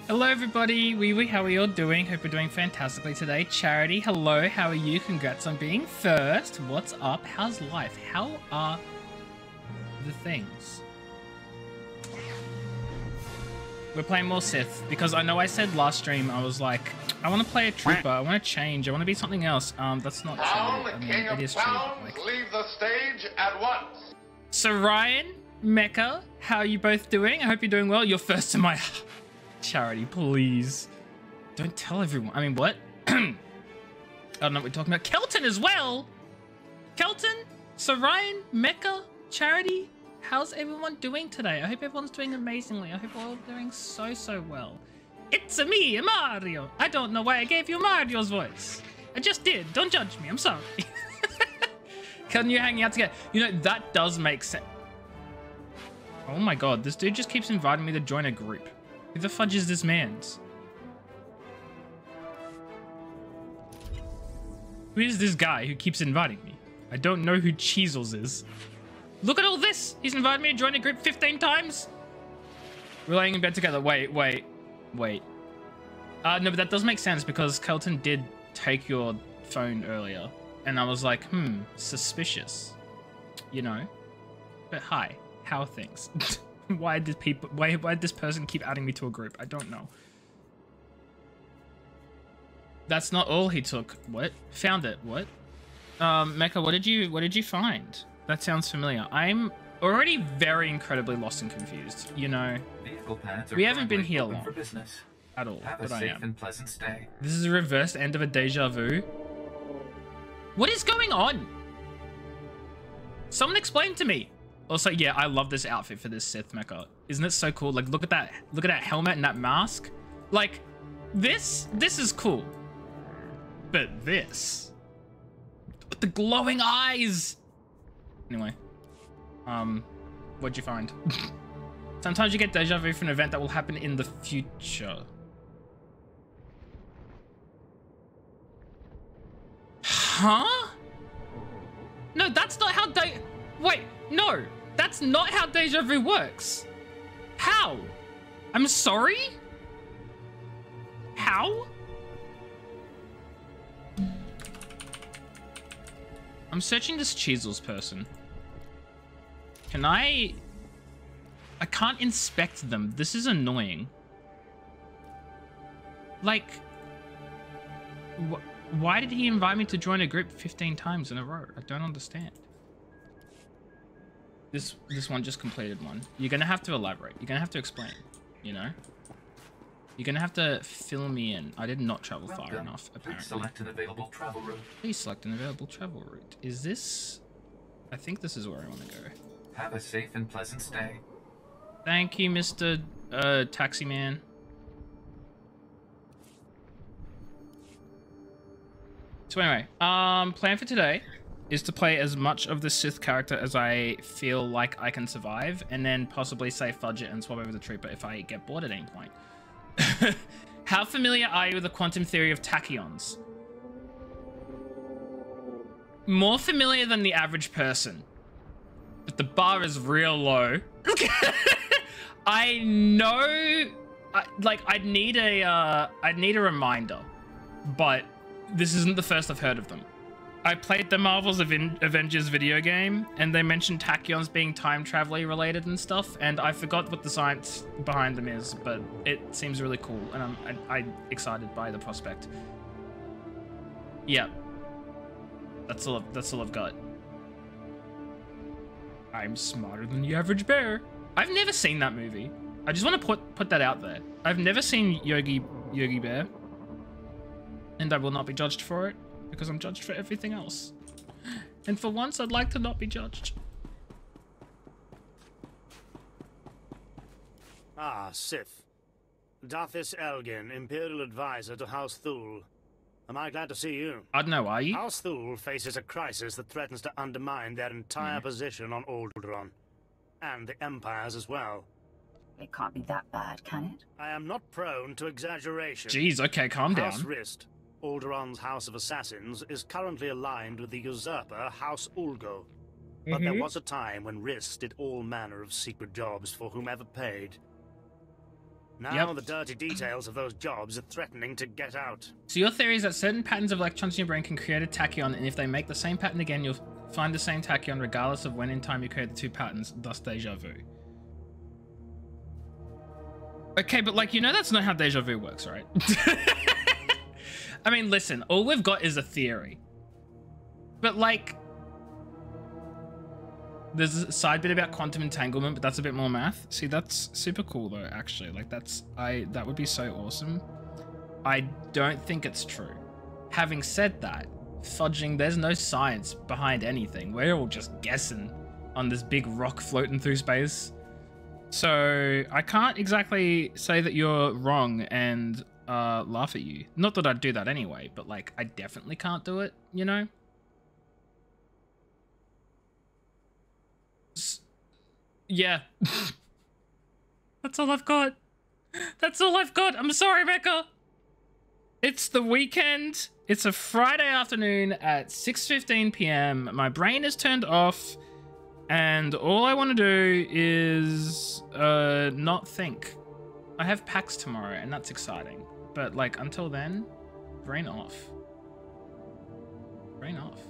Hello everybody, Wee, how are you all doing? Hope you're doing fantastically today. Charity, hello, how are you? Congrats on being first. What's up? How's life? How are the things? We're playing more Sith, because I know I said last stream, I was like, I want to play a trooper, I want to change, I want to be something else. That's not true. I mean, it is true. Like... leave the stage at once. So Ryan, Mecha, how are you both doing? I hope you're doing well. You're first to my... Charity, please. Don't tell everyone. I mean, what? I don't know what we're talking about. Kelton as well! Kelton, so Ryan, Mecha, Charity, how's everyone doing today? I hope everyone's doing amazingly. I hope we're all doing so well. It's me, Mario. I don't know why I gave you Mario's voice. I just did. Don't judge me. I'm sorry. Kelton, you're hanging out together. You know, that does make sense. Oh my god, this dude just keeps inviting me to join a group. Who the fudge is this man's? Who is this guy who keeps inviting me? I don't know who Cheezels is. Look at all this! He's invited me to join a group 15 times! We're laying in bed together. Wait. No, but that does make sense because Kelton did take your phone earlier. And I was like, suspicious. You know? But hi, how are things? Why did this person keep adding me to a group? I don't know. That's not all he took. What? Found it. What? Mecha, what did you find? That sounds familiar. I'm already very incredibly lost and confused. You know, we haven't been here long at all. Have a safe and pleasant stay. This is a reverse end of a deja vu. What is going on? Someone explain to me. Also, yeah, I love this outfit for this Sith Mecha. Isn't it so cool? Like, look at that helmet and that mask. Like, this is cool. But this, with the glowing eyes. Anyway, what'd you find? Sometimes you get deja vu for an event that will happen in the future. Huh? No, that's not how wait, no. That's not how deja vu works. How? I'm sorry? How? I'm searching this Cheezels person. Can I can't inspect them. This is annoying. Like, why did he invite me to join a group 15 times in a row? I don't understand. This one just completed one. You're gonna have to elaborate. You're gonna have to explain, you know? You're gonna have to fill me in. I did not travel far enough, apparently. Please select an available travel route. Please select an available travel route. Is this... I think this is where I want to go. Have a safe and pleasant stay. Thank you, Mr. Taxi Man. So anyway, plan for today is to play as much of the Sith character as I feel like I can survive, and then possibly say fudge it and swap over the trooper if I get bored at any point. How familiar are you with the quantum theory of tachyons? More familiar than the average person, but the bar is real low. I know, I'd need a reminder, but this isn't the first I've heard of them. I played the Marvel's Avengers video game, and they mentioned tachyons being time travel related and stuff, and I forgot what the science behind them is, but it seems really cool, and I'm excited by the prospect. Yeah, that's all I've got. I'm smarter than the average bear. I've never seen that movie. I just want to put that out there. I've never seen Yogi Bear, and I will not be judged for it, because I'm judged for everything else. And for once, I'd like to not be judged. Ah, Sith. Darthis Elgin, Imperial Advisor to House Thule. Am I glad to see you? I don't know, are you? House Thule faces a crisis that threatens to undermine their entire position on Alderaan. And the Empire's as well. It can't be that bad, can it? I am not prone to exaggeration. Jeez, okay, calm down. House Rist, Alderaan's House of Assassins, is currently aligned with the usurper House Ulgo. But there was a time when Rist did all manner of secret jobs for whomever paid. Now the dirty details of those jobs are threatening to get out. So your theory is that certain patterns of electrons in your brain can create a tachyon, and if they make the same pattern again, you'll find the same tachyon regardless of when in time you create the two patterns, thus deja vu. Okay, but like, you know that's not how deja vu works, right? I mean, listen, all we've got is a theory. But like, there's a side bit about quantum entanglement, but that's a bit more math. See, that's super cool though, actually. Like that would be so awesome. I don't think it's true. Having said that, fudging, there's no science behind anything. We're all just guessing on this big rock floating through space. So I can't exactly say that you're wrong and laugh at you. Not that I'd do that anyway, but like, I definitely can't do it, you know? Yeah. That's all I've got. That's all I've got. I'm sorry, Becca. It's the weekend. It's a Friday afternoon at 6:15 p.m. My brain is turned off, and all I want to do is not think. I have PAX tomorrow, and that's exciting. But like, until then, brain off. Brain off.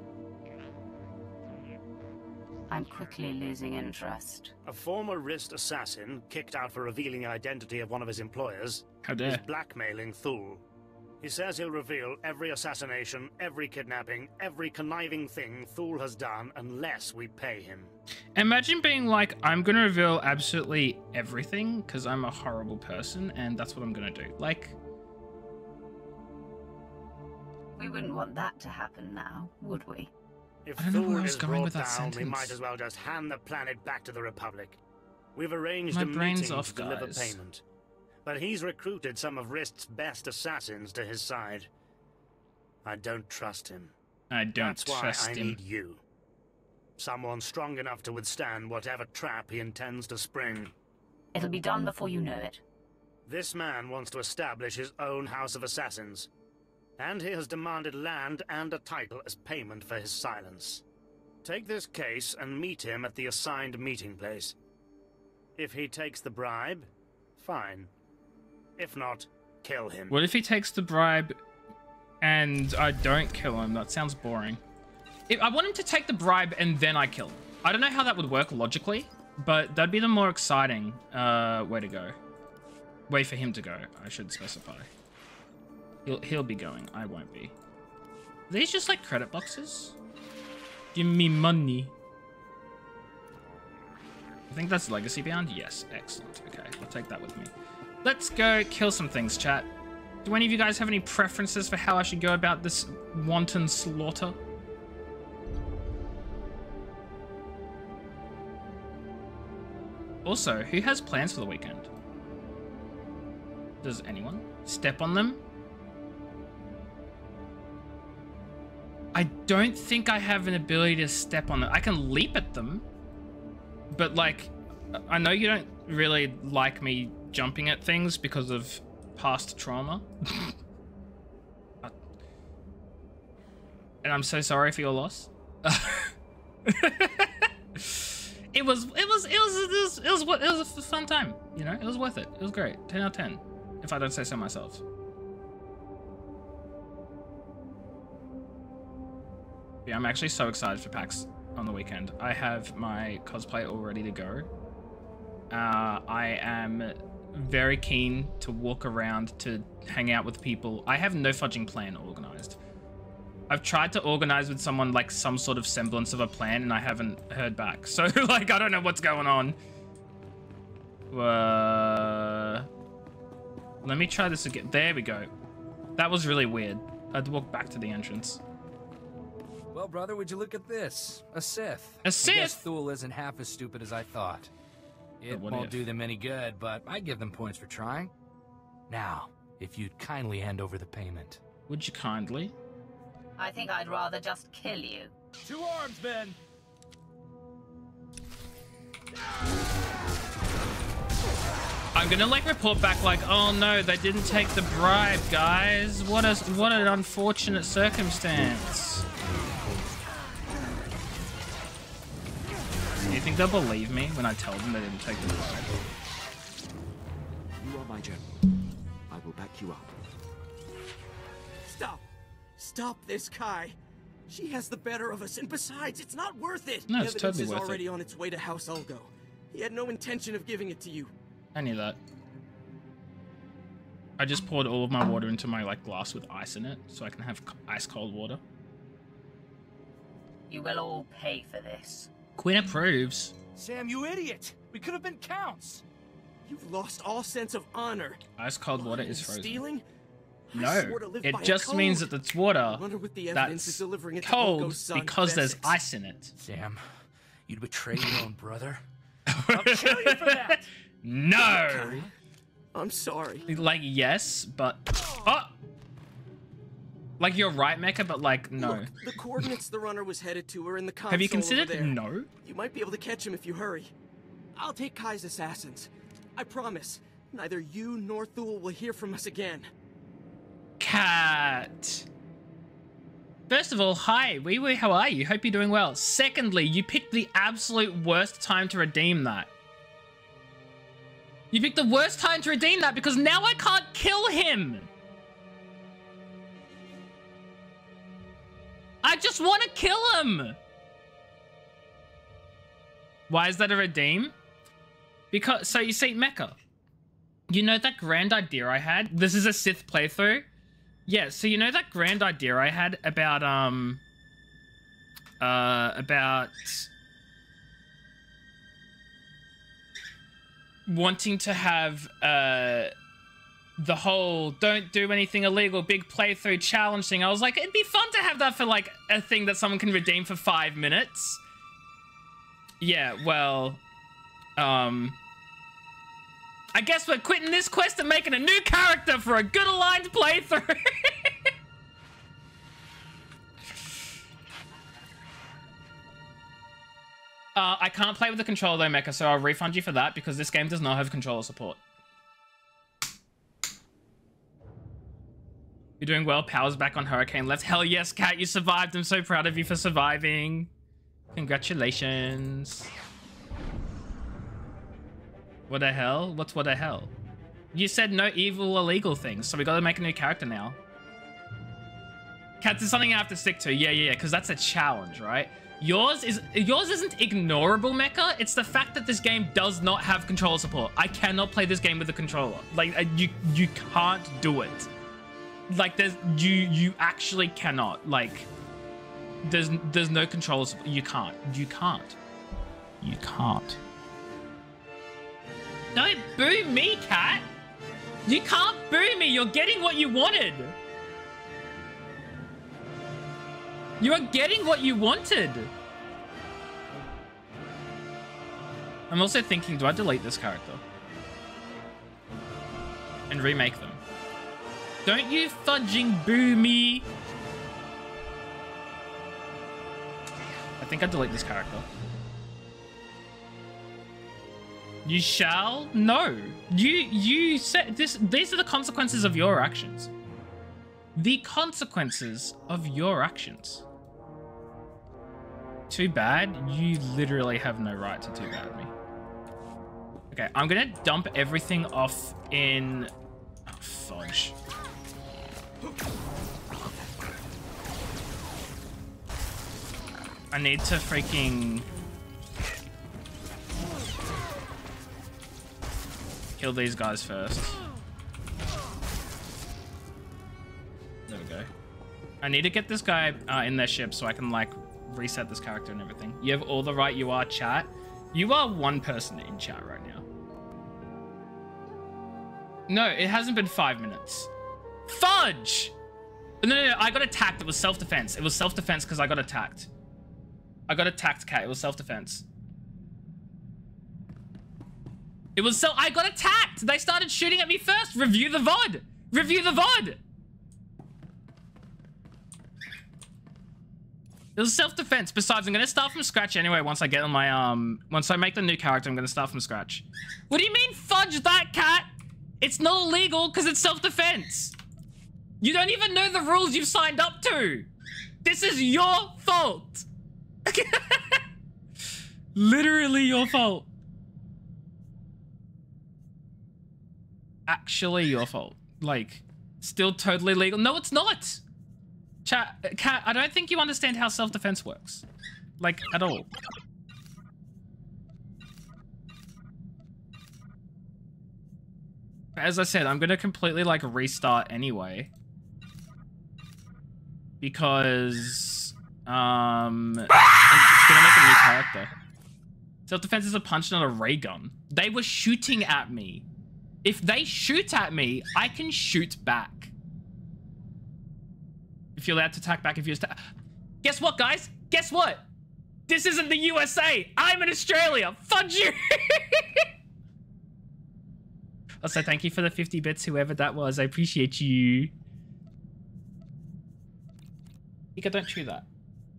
I'm quickly losing interest. A former wrist assassin, kicked out for revealing the identity of one of his employers, How is dare. blackmailing Thule. He says he'll reveal every assassination, every kidnapping, every conniving thing Thule has done unless we pay him. Imagine being like, I'm gonna reveal absolutely everything because I'm a horrible person and that's what I'm gonna do. Like, We wouldn't want that to happen now, would we? If I don't know where Thule I was is going brought with that down, we sentence. might as well just hand the planet back to the Republic. We've arranged My a brain's meeting off, to deliver guys. payment. But he's recruited some of Rist's best assassins to his side. I don't trust him. I don't That's why trust I him. need you. Someone strong enough to withstand whatever trap he intends to spring. It'll be done before you know it. This man wants to establish his own house of assassins. And he has demanded land and a title as payment for his silence. Take this case and meet him at the assigned meeting place. If he takes the bribe, fine. If not, kill him. What if he takes the bribe and I don't kill him? That sounds boring. If I want him to take the bribe and then I kill him. I don't know how that would work logically, but that'd be the more exciting way to go. Way for him to go, I should specify. He'll be going, I won't be. Are these just like credit boxes? Give me money. I think that's Legacy Bound? Yes, excellent. Okay, I'll take that with me. Let's go kill some things, chat. Do any of you guys have any preferences for how I should go about this wanton slaughter? Also, who has plans for the weekend? Does anyone? Step on them? I don't think I have an ability to step on them. I can leap at them, but like, I know you don't really like me jumping at things because of past trauma. And I'm so sorry for your loss. It was a fun time, you know? It was worth it. It was great. 10 out of 10, if I don't say so myself. Yeah, I'm actually so excited for PAX on the weekend. I have my cosplay all ready to go. I am very keen to walk around, to hang out with people. I have no fudging plan organized. I've tried to organize with someone like some sort of semblance of a plan and I haven't heard back. So like, I don't know what's going on. Let me try this again. There we go. That was really weird. I had to walk back to the entrance. Well, brother, would you look at this? A Sith. A Sith? I guess Thule isn't half as stupid as I thought. It what won't if? do them any good, but I give them points for trying. Now, if you'd kindly hand over the payment. Would you kindly? I think I'd rather just kill you. 2 arms, men! I'm gonna like report back like, oh no, they didn't take the bribe, guys. What an unfortunate circumstance. Do you think they'll believe me when I tell them they didn't take the bribe? You are my general. I will back you up. Stop! Stop this, Kai! She has the better of us, and besides, it's not worth it! No, it's the evidence totally is worth already it. on its way to House Ulgo. He had no intention of giving it to you. I knew that. I just poured all of my water into my like glass with ice in it, so I can have ice cold water. You will all pay for this. Queen approves. Sam, you idiot! We could have been counts! You've lost all sense of honor. Ice cold water is Lying, frozen. Stealing? I No, swore to live it by a just means code. that it's water I wonder what the evidence is that's delivering it to cold Ulgo's son, because there's Besix. ice in it. Sam, you'd betray your own brother? I'll kill you for that! No! Kai, I'm sorry. Like, yes, but... Oh! Like, you're right, Mecha, but like, no. Look, the coordinates the runner was headed to are in the console Have you over considered there. no? You might be able to catch him if you hurry. I'll take Kai's assassins. I promise. Neither you nor Thule will hear from us again. Cat. First of all, hi, Wee Wee, how are you? Hope you're doing well. Secondly, you picked the absolute worst time to redeem that. You picked the worst time to redeem that because now I can't kill him. I just want to kill him. Why is that a redeem? Because, so you see, Mecha, you know that grand idea I had? This is a Sith playthrough. Yeah, so you know that grand idea I had about wanting to have, the whole don't do anything illegal big playthrough challenge thing. I was like, it'd be fun to have that for like a thing that someone can redeem for 5 minutes. Yeah, well, I guess we're quitting this quest and making a new character for a good aligned playthrough. I can't play with the controller though, Mecha, so I'll refund you for that because this game does not have controller support. You're doing well. Power's back on Hurricane left. Hell yes, Cat, you survived. I'm so proud of you for surviving. Congratulations. What the hell? What's what the hell? You said no evil illegal things, so we gotta make a new character now. Cat, there's something I have to stick to. Yeah, because that's a challenge, right? Yours isn't ignorable, Mecha. It's the fact that this game does not have controller support. I cannot play this game with a controller. Like, you can't do it. Like, you actually cannot. Like, there's no controller support. You can't. Don't boo me, Cat. You can't boo me. You're getting what you wanted. You are getting what you wanted. I'm also thinking, do I delete this character? And remake them? Don't you fudging boo me. I think I delete this character. You shall? No. You said this. These are the consequences of your actions. The consequences of your actions. Too bad. You literally have no right to too bad me. Okay, I'm gonna dump everything off in... Oh, fudge. I need to freaking... kill these guys first. There we go. I need to get this guy in their ship so I can, like, reset this character and everything. You have all the right, you are chat. You are one person in chat right now. No, it hasn't been 5 minutes. Fudge! No, I got attacked. It was self-defense. It was self-defense because I got attacked. I got attacked, Cat. It was self-defense. I got attacked! They started shooting at me first! Review the VOD! Review the VOD! It was self-defense. Besides, I'm gonna start from scratch anyway once I get on my, once I make the new character, I'm gonna start from scratch. What do you mean fudge that, Cat? It's not illegal because it's self-defense. You don't even know the rules you've signed up to. This is your fault. Literally your fault. actually your fault. Like, still totally legal. No, it's not. Chat, Cat, I don't think you understand how self-defense works. Like, at all. As I said, I'm gonna completely, like, restart anyway. Because, I'm gonna make a new character. Self-defense is a punch, not a ray gun. They were shooting at me. If they shoot at me, I can shoot back. If you're allowed to attack back, if you're... Guess what, guys? Guess what? This isn't the USA. I'm in Australia. Fudge you. Also, thank you for the 50 bits, whoever that was. I appreciate you. Ika, don't chew that.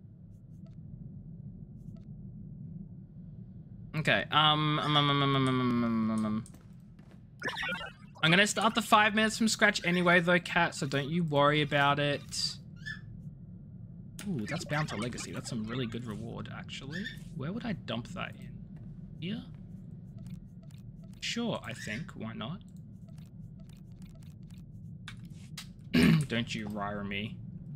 Okay, I'm gonna start the 5 minutes from scratch anyway, though, Cat, so don't you worry about it. Ooh, that's bound to legacy. That's some really good reward, actually. Where would I dump that in? Here? Sure, I think. Why not? Don't you rire me.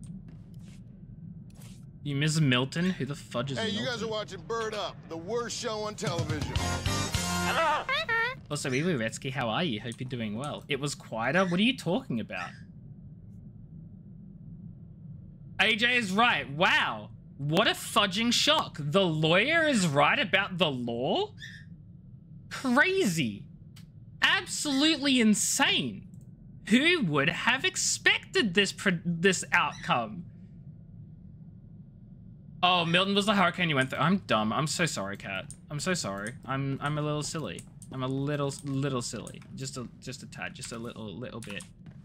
You miss Milton? Who the fudge is Milton? Hey, you guys are watching Bird Up, the worst show on television. Also, Iwi Retsky, how are you? Hope you're doing well. It was quieter? What are you talking about? AJ is right. Wow. What a fudging shock. The lawyer is right about the law? Crazy. Absolutely insane. Who would have expected this outcome? Oh, Milton was the hurricane you went through. I'm dumb. I'm so sorry, Kat. I'm so sorry. I'm a little silly. I'm a little silly. Just a tad. Just a little bit.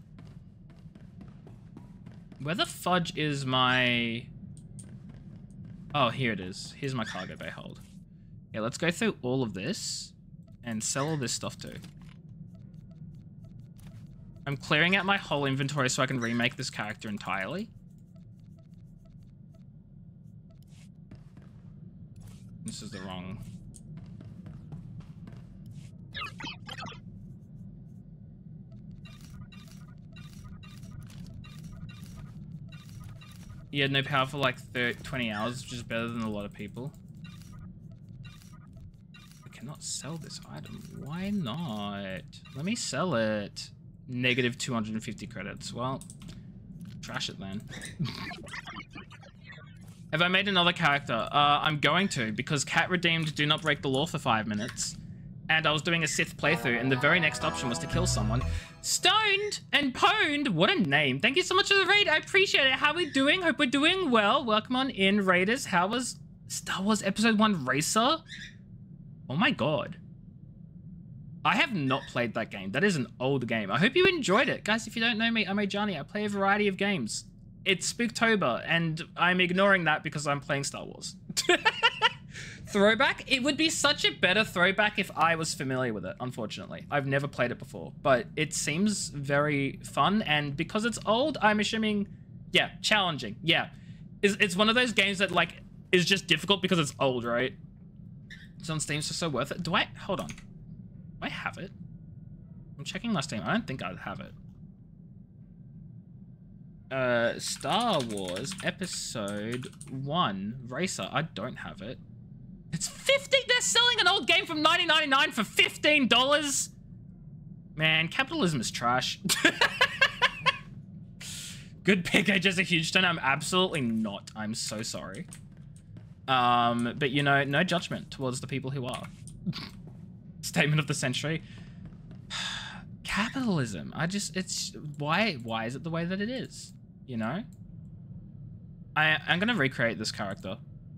Where the fudge is my... Oh, here it is. Here's my cargo bay hold. Yeah, let's go through all of this and sell all this stuff too. I'm clearing out my whole inventory so I can remake this character entirely. This is the wrong... You had no power for like 20 hours, which is better than a lot of people. I cannot sell this item. Why not? Let me sell it. Negative 250 credits. Well, trash it then. Have I made another character? I'm going to, because Cat redeemed Do Not Break the Law for 5 minutes. And I was doing a Sith playthrough, and the very next option was to kill someone. Stoned and Pwned, what a name. Thank you so much for the raid, I appreciate it. How are we doing? Hope we're doing well. Welcome on in, Raiders. How was Star Wars Episode 1 Racer? Oh my god. I have not played that game. That is an old game. I hope you enjoyed it. Guys, if you don't know me, I'm Ajani. I play a variety of games. It's Spooktober, and I'm ignoring that because I'm playing Star Wars. Throwback? It would be such a better throwback if I was familiar with it, unfortunately. I've never played it before, but it seems very fun, and because it's old, I'm assuming, yeah, challenging, yeah. It's one of those games that, like, is just difficult because it's old, right? It's on Steam, so worth it. Do I, hold on. Do I have it? I'm checking my Steam. I don't think I have it. Star Wars Episode 1 Racer. I don't have it. It's 50. They're selling an old game from 1999 for $15. Man, capitalism is trash. Good pick, AJ's a huge fan. I'm absolutely not. I'm so sorry. But you know, no judgment towards the people who are. Statement of the century. Capitalism. It's why is it the way that it is? You know? I'm gonna recreate this character.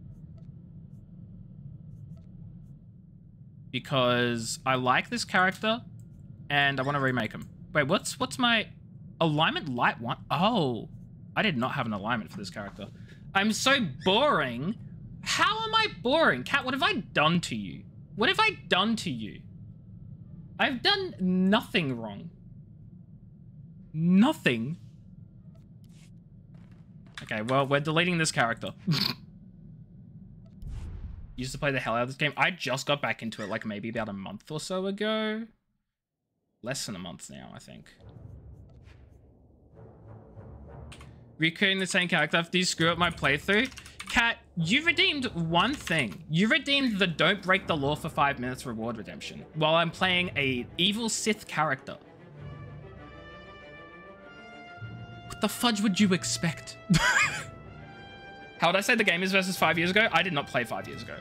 Because I like this character and I want to remake him. Wait, what's my alignment light one? Oh, I did not have an alignment for this character. I'm so boring. How am I boring? Cat, what have I done to you? What have I done to you? I've done nothing wrong. Nothing. Okay, well, we're deleting this character. Used to play the hell out of this game. I just got back into it like maybe about a month or so ago. Less than a month now, I think. Recreating the same character after you screw up my playthrough? Cat, you redeemed one thing. You redeemed the don't break the law for 5 minutes reward redemption while I'm playing a evil Sith character. What the fudge would you expect? How would I say the game is versus 5 years ago? I did not play 5 years ago.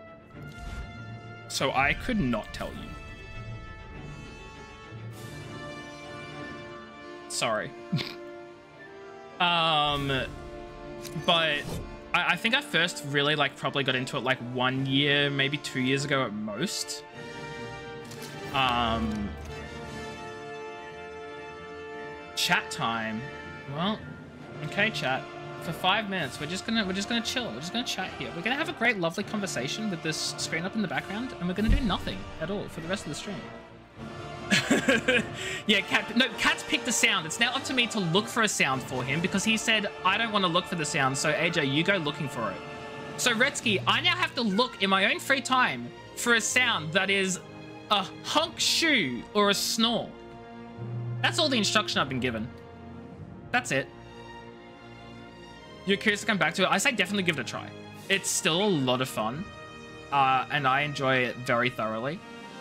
So I could not tell you. Sorry. But I think I first really like probably got into it like 1 year, maybe 2 years ago at most. Chat time. Well, okay, chat. For 5 minutes, we're just gonna chill. We're just gonna chat here. We're gonna have a great, lovely conversation with this screen up in the background, and we're gonna do nothing at all for the rest of the stream. Yeah, Cat's picked a sound. It's now up to me to look for a sound for him because he said, I don't want to look for the sound, so AJ, you go looking for it. So Retsky, I now have to look in my own free time for a sound that is a honk shoe or a snore. That's all the instruction I've been given. That's it. You're curious to come back to it? I say definitely give it a try. It's still a lot of fun, and I enjoy it very thoroughly.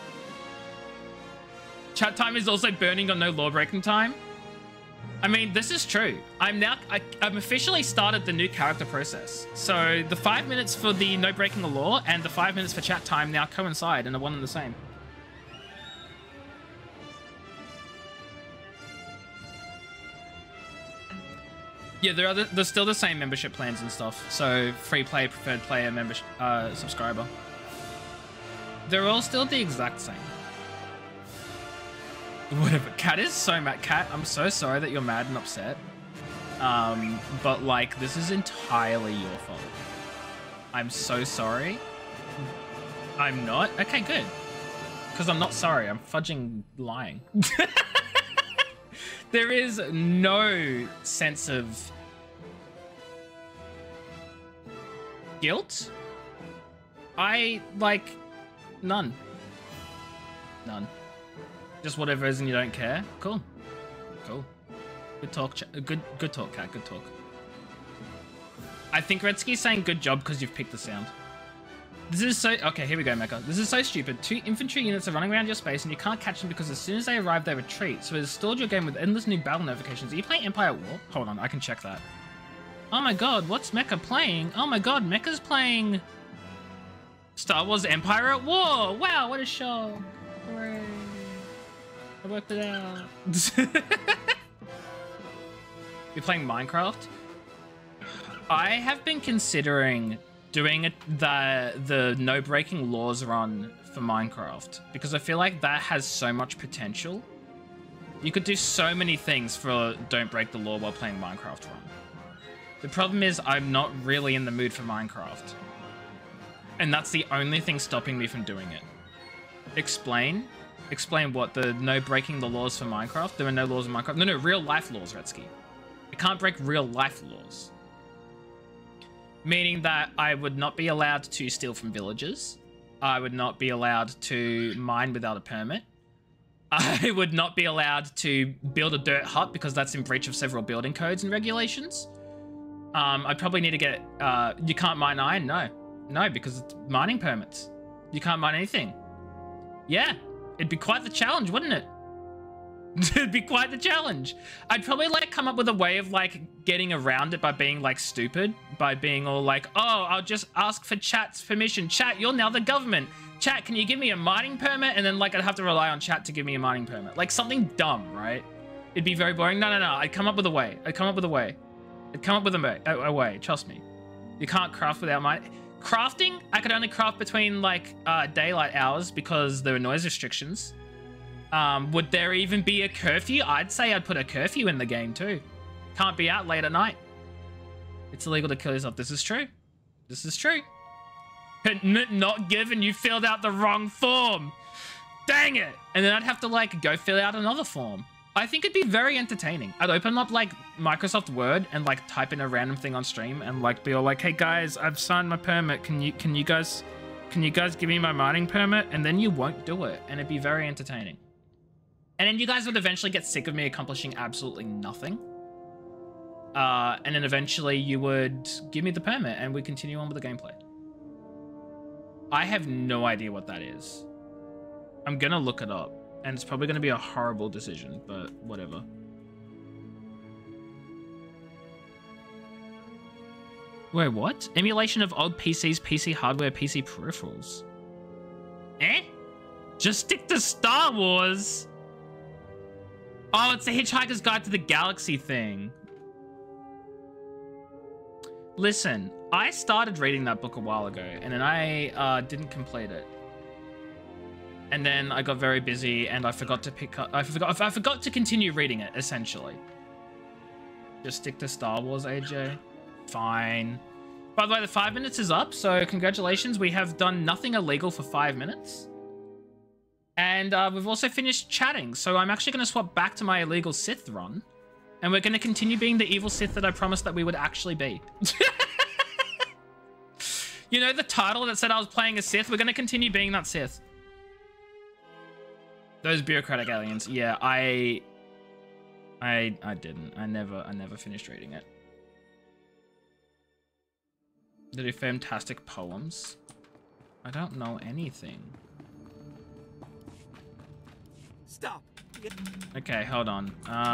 Chat time is also burning on no law breaking time. I mean, this is true. I'm officially started the new character process. So the 5 minutes for the no breaking the law and the 5 minutes for chat time now coincide and are one and the same. Yeah, there's still the same membership plans and stuff. So free play, preferred player, membership, subscriber. They're all still the exact same. Whatever. Cat is so mad. Cat, I'm so sorry that you're mad and upset. But like, this is entirely your fault. I'm so sorry. I'm not? Okay, good. Because I'm not sorry. I'm fudging lying. There is no sense of guilt. None. None. Just whatever is and you don't care. Cool. Cool. Good talk. Good talk, Cat. Good talk. I think Redsky's saying good job because you've picked the sound. This is so... Okay, here we go, Mecha. This is so stupid. 2 infantry units are running around your space and you can't catch them because as soon as they arrive, they retreat. So it has stored your game with endless new battle notifications. Are you playing Empire at War? Hold on, I can check that. Oh my god, what's Mecha playing? Oh my god, Mecha's playing... Star Wars Empire at War! Wow, what a show! Hooray. I worked it out. You're playing Minecraft? I have been considering doing the no breaking laws run for Minecraft because I feel like that has so much potential. You could do so many things for don't break the law while playing Minecraft run. The problem is I'm not really in the mood for Minecraft. And that's the only thing stopping me from doing it. Explain? Explain what? The no breaking the laws for Minecraft? There are no laws in Minecraft? No, real life laws, Redsky. I can't break real life laws. Meaning that I would not be allowed to steal from villagers. I would not be allowed to mine without a permit. I would not be allowed to build a dirt hut because that's in breach of several building codes and regulations. I'd probably need to get... you can't mine iron? No. No, because it's mining permits. You can't mine anything. Yeah. It'd be quite the challenge, wouldn't it? It'd be quite the challenge. I'd probably like come up with a way of like getting around it by being like stupid, by being all like, oh, I'll just ask for chat's permission. Chat, you're now the government. Chat, can you give me a mining permit? And then like I'd have to rely on chat to give me a mining permit. Like something dumb, right? It'd be very boring. No. I'd come up with a way. I'd come up with a way. Trust me. You can't craft without mining. Crafting, I could only craft between like daylight hours because there are noise restrictions. Would there even be a curfew? I'd say I'd put a curfew in the game too. Can't be out late at night. It's illegal to kill yourself. This is true. This is true. Not given, you filled out the wrong form. Dang it. And then I'd have to like go fill out another form. I think it'd be very entertaining. I'd open up like Microsoft Word and like type in a random thing on stream and like be all like, hey guys, I've signed my permit. Can you guys give me my mining permit? And then you won't do it. And it'd be very entertaining. And then you guys would eventually get sick of me accomplishing absolutely nothing. And then eventually you would give me the permit and we continue on with the gameplay. I have no idea what that is. I'm gonna look it up. And it's probably gonna be a horrible decision, but whatever. Wait, what? Emulation of old PCs, PC hardware, PC peripherals. Eh? Just stick to Star Wars. Oh, it's the Hitchhiker's Guide to the Galaxy thing. Listen, I started reading that book a while ago, and then I didn't complete it. And then I got very busy, and I forgot to pick up. I forgot to continue reading it. Essentially, just stick to Star Wars, AJ. Fine. By the way, the 5 minutes is up, so congratulations. We have done nothing illegal for 5 minutes. And we've also finished chatting, so I'm actually going to swap back to my illegal Sith run. And we're going to continue being the evil Sith that I promised that we would actually be. You know the title that said I was playing a Sith? We're going to continue being that Sith. Those bureaucratic aliens. Yeah, I didn't. I never finished reading it. They do fantastic poems. I don't know anything. Stop. Okay, hold on.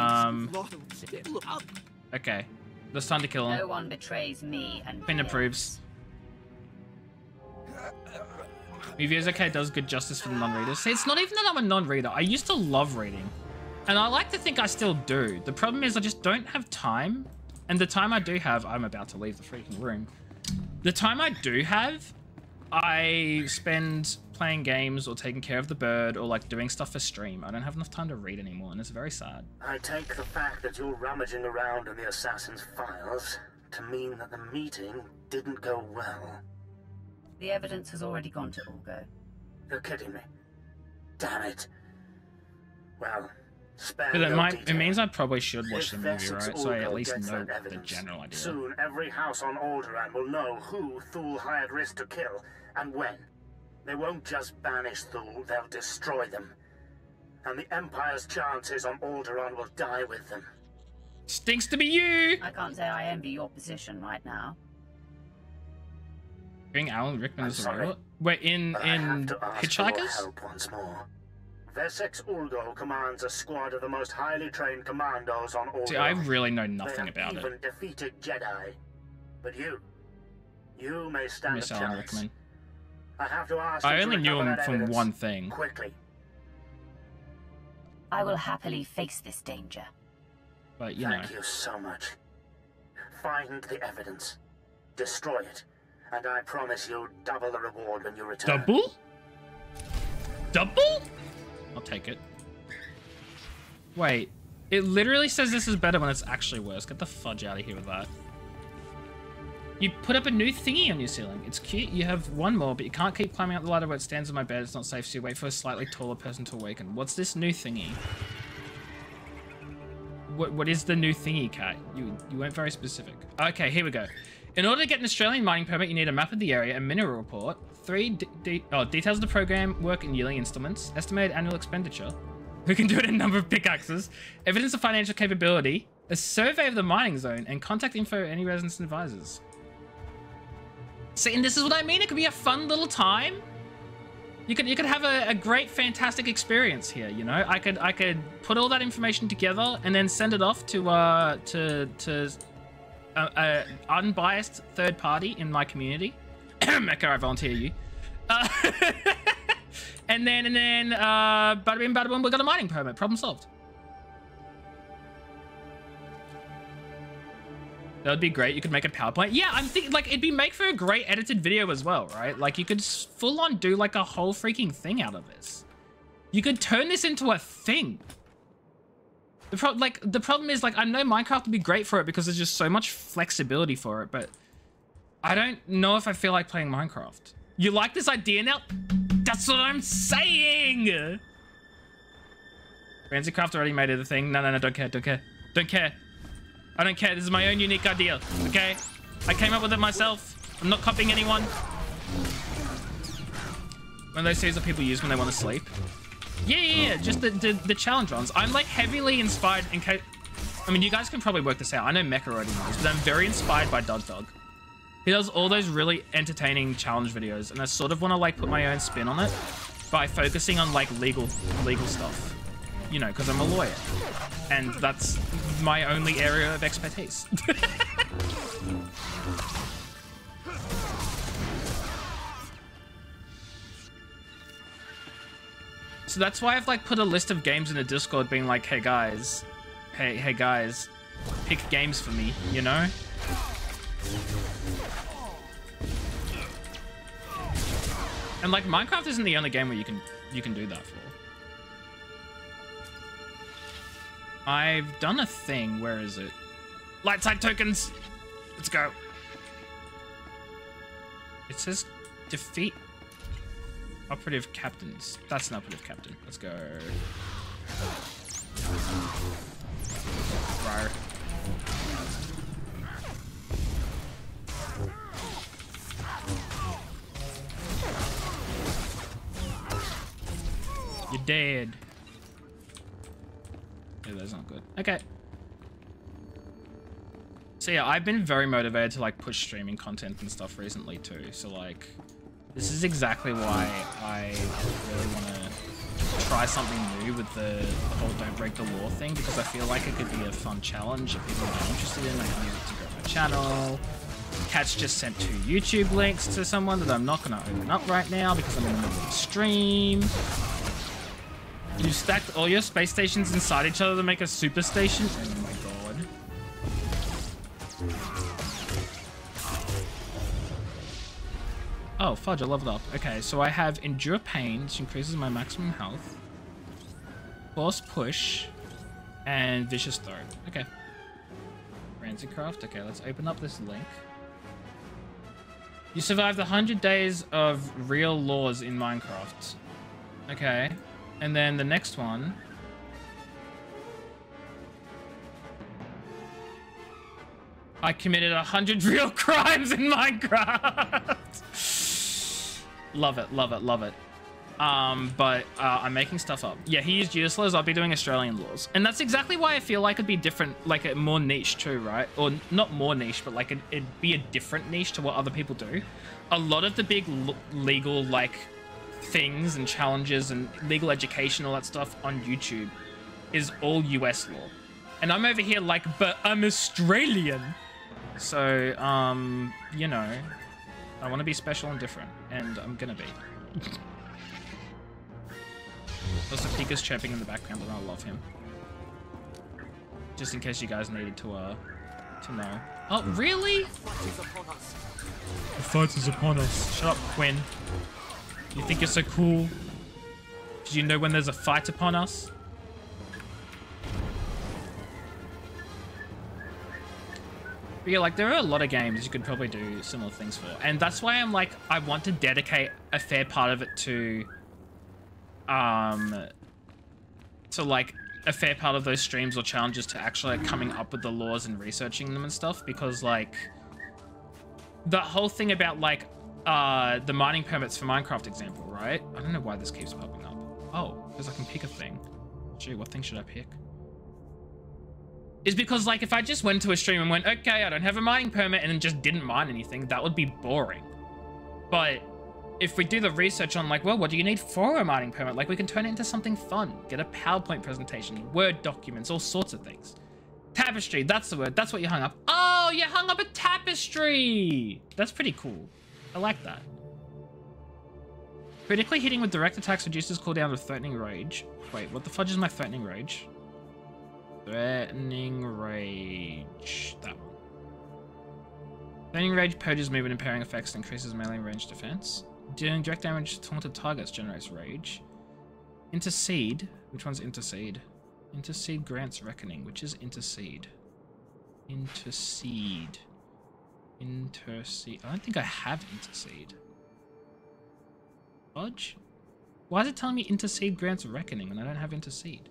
Okay. It's time to kill him. No one betrays me and Finn approves. Reviews okay does good justice for the non-readers. See, it's not even that I'm a non-reader. I used to love reading. And I like to think I still do. The problem is I just don't have time. And the time I do have, I'm about to leave the freaking room. The time I do have, I spend playing games or taking care of the bird or like doing stuff for stream. I don't have enough time to read anymore, and it's very sad. I take the fact that you're rummaging around in the assassin's files to mean that the meeting didn't go well. The evidence has already gone to Ulgo. You're kidding me. Damn it. Well, spare But no detail. it means I probably should watch the movie, Essex right? So I at Ulgo least gets know that the evidence, general idea. soon every house on Alderaan will know who Thule hired Riz to kill and when. They won't just banish Thule, they'll destroy them. And the Empire's chances on Alderaan will die with them. Stinks to be you! I can't say I envy your position right now. Being Alan Rickman as a sorry, robot? Wait, in But I have to ask for your Hitchhikers? help once more. Vessex Ulgo commands a squad of the most highly trained commandos on Alderaan. See, I really know They nothing have about even it. defeated Jedi. But you may stand Miss a Alan chance. Rickman. I have to ask I you only to knew recover him that from evidence one thing. quickly. I will happily face this danger. But, you know. Thank you so much. Find the evidence. Destroy it. And I promise you double the reward when you return. Double? Double? I'll take it. Wait. It literally says this is better when it's actually worse. Get the fudge out of here with that. You put up a new thingy on your ceiling. It's cute. You have one more, but you can't keep climbing up the ladder where it stands on my bed. It's not safe, so you wait for a slightly taller person to awaken. What's this new thingy? What is the new thingy, Kat? You weren't very specific. Okay, here we go. In order to get an Australian mining permit, you need a map of the area, a mineral report, details of the program, work and yearly installments, estimated annual expenditure, who can do it in a number of pickaxes, evidence of financial capability, a survey of the mining zone, and contact info for any residents and advisors. See, and this is what I mean. It could be a fun little time. You could have a great, fantastic experience here. You know, I could put all that information together and then send it off to unbiased third party in my community. Mecca, I volunteer you. And then bada bing, bada boom, we got a mining permit. Problem solved. That would be great. You could make a PowerPoint. Yeah, I'm thinking like it'd be make for a great edited video as well, right? Like you could full on do like a whole freaking thing out of this. You could turn this into a thing. The problem is like I know Minecraft would be great for it because there's just so much flexibility for it, but I don't know if I feel like playing Minecraft. You like this idea now? That's what I'm saying. Fancycraft already made it a thing. No, don't care. I don't care. This is my own unique idea, okay? I came up with it myself. I'm not copying anyone. One of those series that people use when they want to sleep. Yeah. Just the challenge runs. I'm like heavily inspired in case. I mean, you guys can probably work this out. I know Mecha already knows, but I'm very inspired by Dog. He does all those really entertaining challenge videos, and I sort of want to like put my own spin on it by focusing on like legal stuff. You know, because I'm a lawyer, and that's my only area of expertise. So that's why I've like put a list of games in the Discord being like, hey guys, pick games for me, you know? And like Minecraft isn't the only game where you can do that for. I've done a thing, where is it? Light side tokens! Let's go. It says defeat operative captains. That's an operative captain. Let's go. Rawr. You're dead. Yeah, that's not good. Okay. So yeah, I've been very motivated to like push streaming content and stuff recently too. So like, this is exactly why I really want to try something new with the whole don't break the law thing, because I feel like it could be a fun challenge if people are interested in. I can use it to grow my channel. Catch just sent 2 YouTube links to someone that I'm not going to open up right now because I'm in the middle of the stream. You stacked all your space stations inside each other to make a super station? Oh my god. Oh, fudge, I leveled up. Okay, so I have Endure Pain, which increases my maximum health. Force Push. And Vicious Throw. Okay. Rancycraft. Okay, let's open up this link. You survived 100 days of real laws in Minecraft. Okay. And then the next one. I committed 100 real crimes in Minecraft. Love it, love it, love it. But I'm making stuff up. Yeah, he used US laws. I'll be doing Australian laws. And that's exactly why I feel like it'd be different, like a more niche too, right? Or not more niche, but like it'd be a different niche to what other people do. A lot of the big legal, like, things and challenges and legal education, all that stuff on YouTube is all US law. And I'm over here like, but I'm Australian. So, you know, I want to be special and different, and I'm gonna be. Also, Pika's chirping in the background, and I love him. Just in case you guys needed to know. Oh, really? The fight is upon us. Shut up, Quinn. You think you're so cool? Did you know when there's a fight upon us? But yeah, like, there are a lot of games you could probably do similar things for. And that's why I'm like, I want to dedicate a fair part of it to like, a fair part of those streams or challenges to actually like, coming up with the laws and researching them and stuff. Because, like, the whole thing about, like, the mining permits for Minecraft example, right? I don't know why this keeps popping up. Oh, because I can pick a thing. Gee, what thing should I pick? Is because, like, if I just went to a stream and went, okay, I don't have a mining permit, and then just didn't mine anything, that would be boring. But if we do the research on, like, well, what do you need for a mining permit? Like, we can turn it into something fun. Get a PowerPoint presentation, Word documents, all sorts of things. Tapestry, that's the word. That's what you hung up. Oh, you hung up a tapestry! That's pretty cool. I like that. Critically hitting with direct attacks reduces cooldown of Threatening Rage. Wait, what the fudge is my Threatening Rage? Threatening Rage. That one. Threatening Rage purges movement and parrying effects and increases melee range defense. Dealing direct damage to taunted targets generates rage. Intercede. Which one's Intercede? Intercede grants Reckoning. Which is Intercede? Intercede. Intercede. I don't think I have Intercede. Fudge? Why is it telling me Intercede grants Reckoning when I don't have Intercede?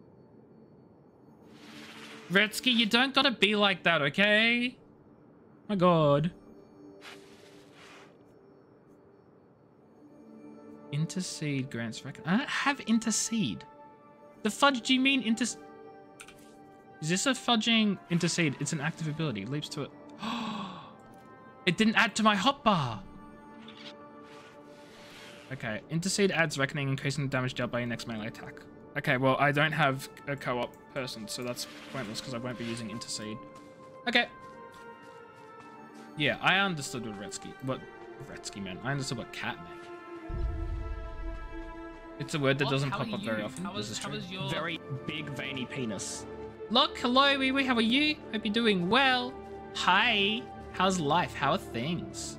Retsky, you don't gotta be like that, okay? My god. Intercede grants record. I don't have intercede. The fudge do you mean Is this a fudging intercede? It's an active ability. Leaps to it. It didn't add to my hotbar. Okay, intercede adds reckoning, increasing the damage dealt by your next melee attack. Okay, well, I don't have a co-op person, so that's pointless because I won't be using intercede. Okay. Yeah, I understood what Retsky meant. I understood what cat meant. It's a word that doesn't pop up very often. How is your very big veiny penis? Look, hello, wee wee, how are you? Hope you're doing well. Hi, how's life? How are things?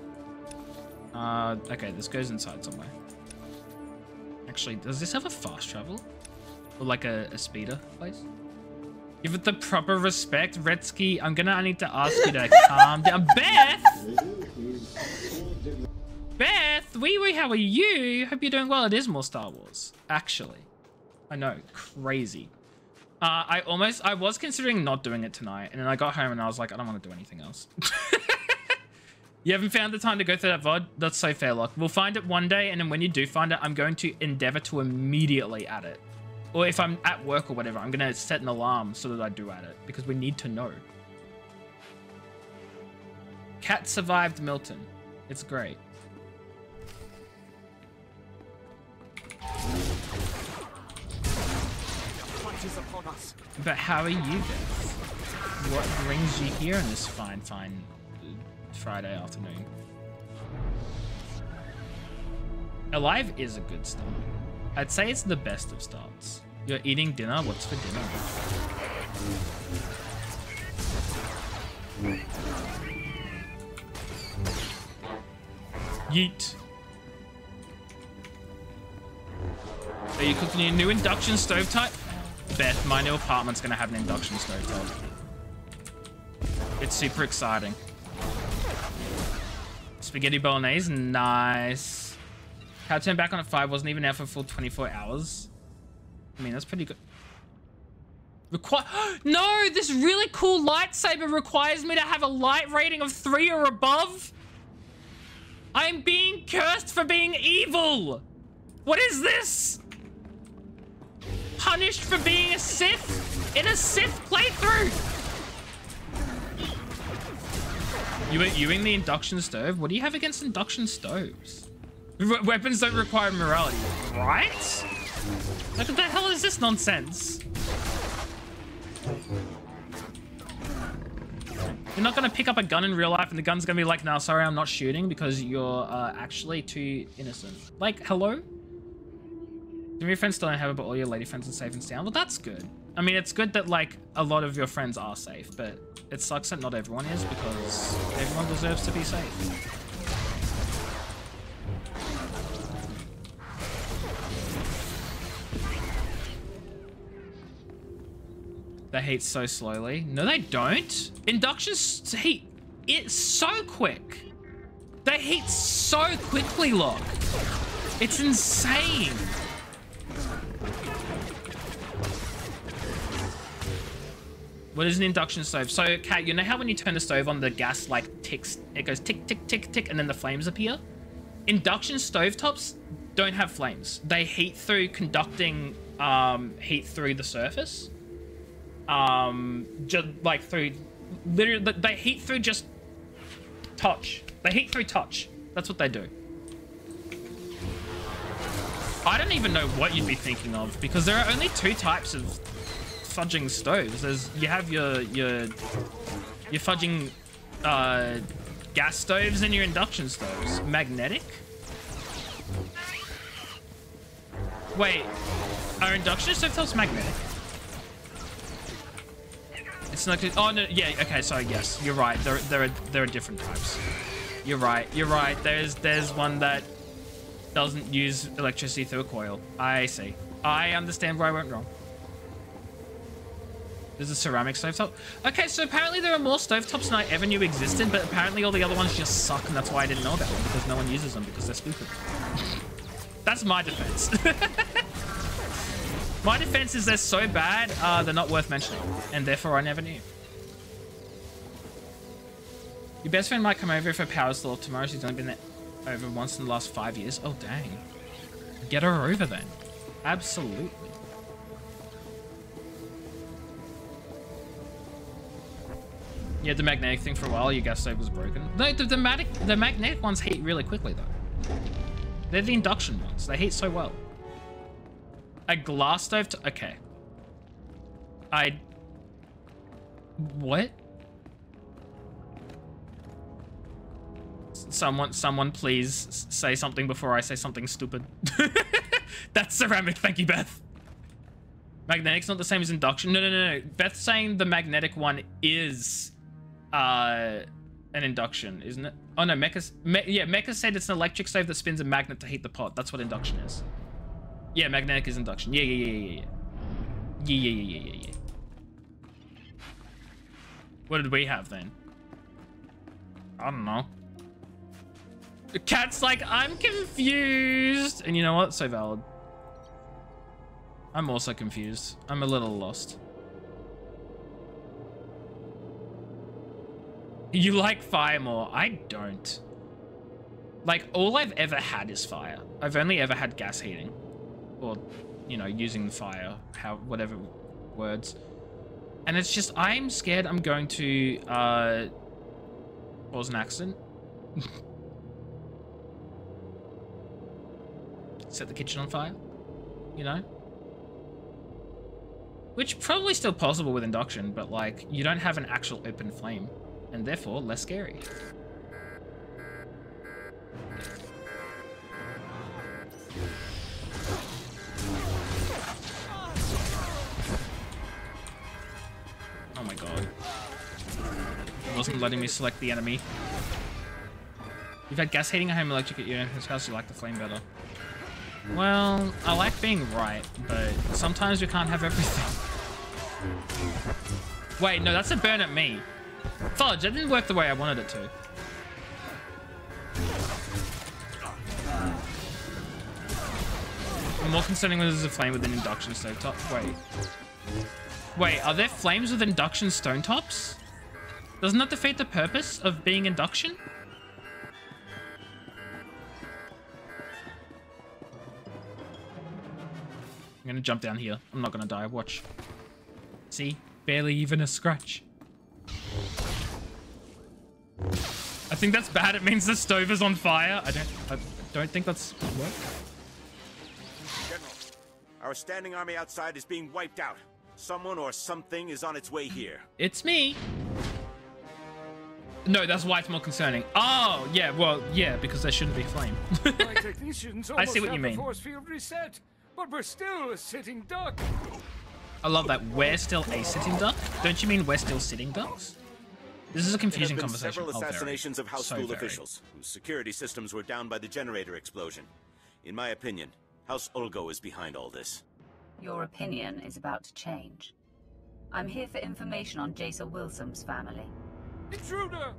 Okay, this goes inside somewhere. Actually, does this have a fast travel? Or like a speeder place? Give it the proper respect, Retsky. I need to ask you to calm down. Beth, wee wee, how are you? Hope you're doing well. It is more Star Wars, actually. I know, crazy. I was considering not doing it tonight, and then I got home and I was like, I don't want to do anything else. You haven't found the time to go through that VOD? That's so fair, Locke. We'll find it one day, and then when you do find it, I'm going to endeavor to immediately add it. Or if I'm at work or whatever, I'm going to set an alarm so that I do add it, because we need to know. Cat survived Milton. It's great. Upon us. But how are you, Beth? What brings you here on this fine Friday afternoon? Alive is a good start. I'd say it's the best of starts. You're eating dinner? What's for dinner? Yeet. Are you cooking your new induction stove type? Beth, my new apartment's gonna have an induction stovetop. It's super exciting. Spaghetti bolognese, nice. How to turn back on at 5 wasn't even out for a full 24 hours. I mean, that's pretty good. No, this really cool lightsaber requires me to have a light rating of 3 or above. I'm being cursed for being evil. What is this? Punished for being a Sith in a Sith playthrough. You were using the induction stove? What do you have against induction stoves? Weapons don't require morality, right? Like, what the hell is this nonsense? You're not gonna pick up a gun in real life and the gun's gonna be like, no, sorry, I'm not shooting because you're actually too innocent. Like, hello? Some of your friends still don't have it, but all your lady friends are safe and sound. Well, that's good. I mean, it's good that, like, a lot of your friends are safe, but it sucks that not everyone is because everyone deserves to be safe. They heat so slowly. No, they don't. Inductions heat it so quick. They heat so quickly, Locke. It's insane. What is an induction stove? So, Kat, you know how when you turn the stove on, the gas, like, ticks, it goes tick, tick, tick, tick, and then the flames appear? Induction stovetops don't have flames. They heat through conducting heat through the surface. Just, like, through... Literally, they heat through just touch. They heat through touch. That's what they do. I don't even know what you'd be thinking of, because there are only 2 types of fudging stoves. You have your fudging gas stoves and your induction stoves. Magnetic? Wait, are induction stovetops magnetic? It's not. Oh no, yeah. Okay, so yes, you're right. There are different types. You're right. You're right. There's one that doesn't use electricity through a coil. I see. I understand where I went wrong. There's a ceramic stovetop. Okay, so apparently there are more stovetops than I ever knew existed, but apparently all the other ones just suck, and that's why I didn't know about them, because no one uses them because they're stupid. That's my defense. My defense is they're so bad, they're not worth mentioning, and therefore I never knew. Your best friend might come over for power slaughter tomorrow. She's only been there over once in the last 5 years. Oh, dang. Get her over then. Absolutely. Yeah, the magnetic thing for a while, your gas stove was broken. No, the magnetic ones heat really quickly though. They're the induction ones. They heat so well. A glass stove to... Okay. What? Someone please say something before I say something stupid. That's ceramic, thank you, Beth. Magnetic's not the same as induction. No. Beth's saying the magnetic one is an induction, isn't it? Oh no, Mecha said it's an electric stove that spins a magnet to heat the pot. That's what induction is. Yeah, magnetic is induction. Yeah. What did we have then? I don't know. The cat's like, I'm confused. And you know what? So valid. I'm also confused. I'm a little lost. You like fire more? I don't. Like, all I've ever had is fire. I've only ever had gas heating. Or, you know, using the fire. Whatever words. And it's just, I'm scared I'm going to, cause an accident. Set the kitchen on fire. You know? Which probably still possible with induction, but like, you don't have an actual open flame. And therefore, less scary. Oh my god. It wasn't letting me select the enemy. You've had gas heating at home, electric at your house, you like the flame better. Well, I like being right, but sometimes we can't have everything. Wait, no, that's a burn at me. Fudge, that didn't work the way I wanted it to. I'm more concerning when there's a flame with an induction stovetop. Wait, are there flames with induction stone tops? Doesn't that defeat the purpose of being induction? I'm gonna jump down here. I'm not gonna die. Watch. See? Barely even a scratch. I think that's bad. It means the stove is on fire. I don't think that's work. General, our standing army outside is being wiped out. Someone or something is on its way here. It's me. No, that's why it's more concerning. Oh, yeah, well, yeah, because there shouldn't be flame. My technicians I see what you mean. The force field reset, but we're still a sitting duck. I love that. We're still a sitting duck? Don't you mean we're still sitting ducks? This is a confusing conversation. Several assassinations of House School officials whose security systems were down by the generator explosion. In my opinion, House Ulgo is behind all this. Your opinion is about to change. I'm here for information on Jason Wilson's family. Intruder!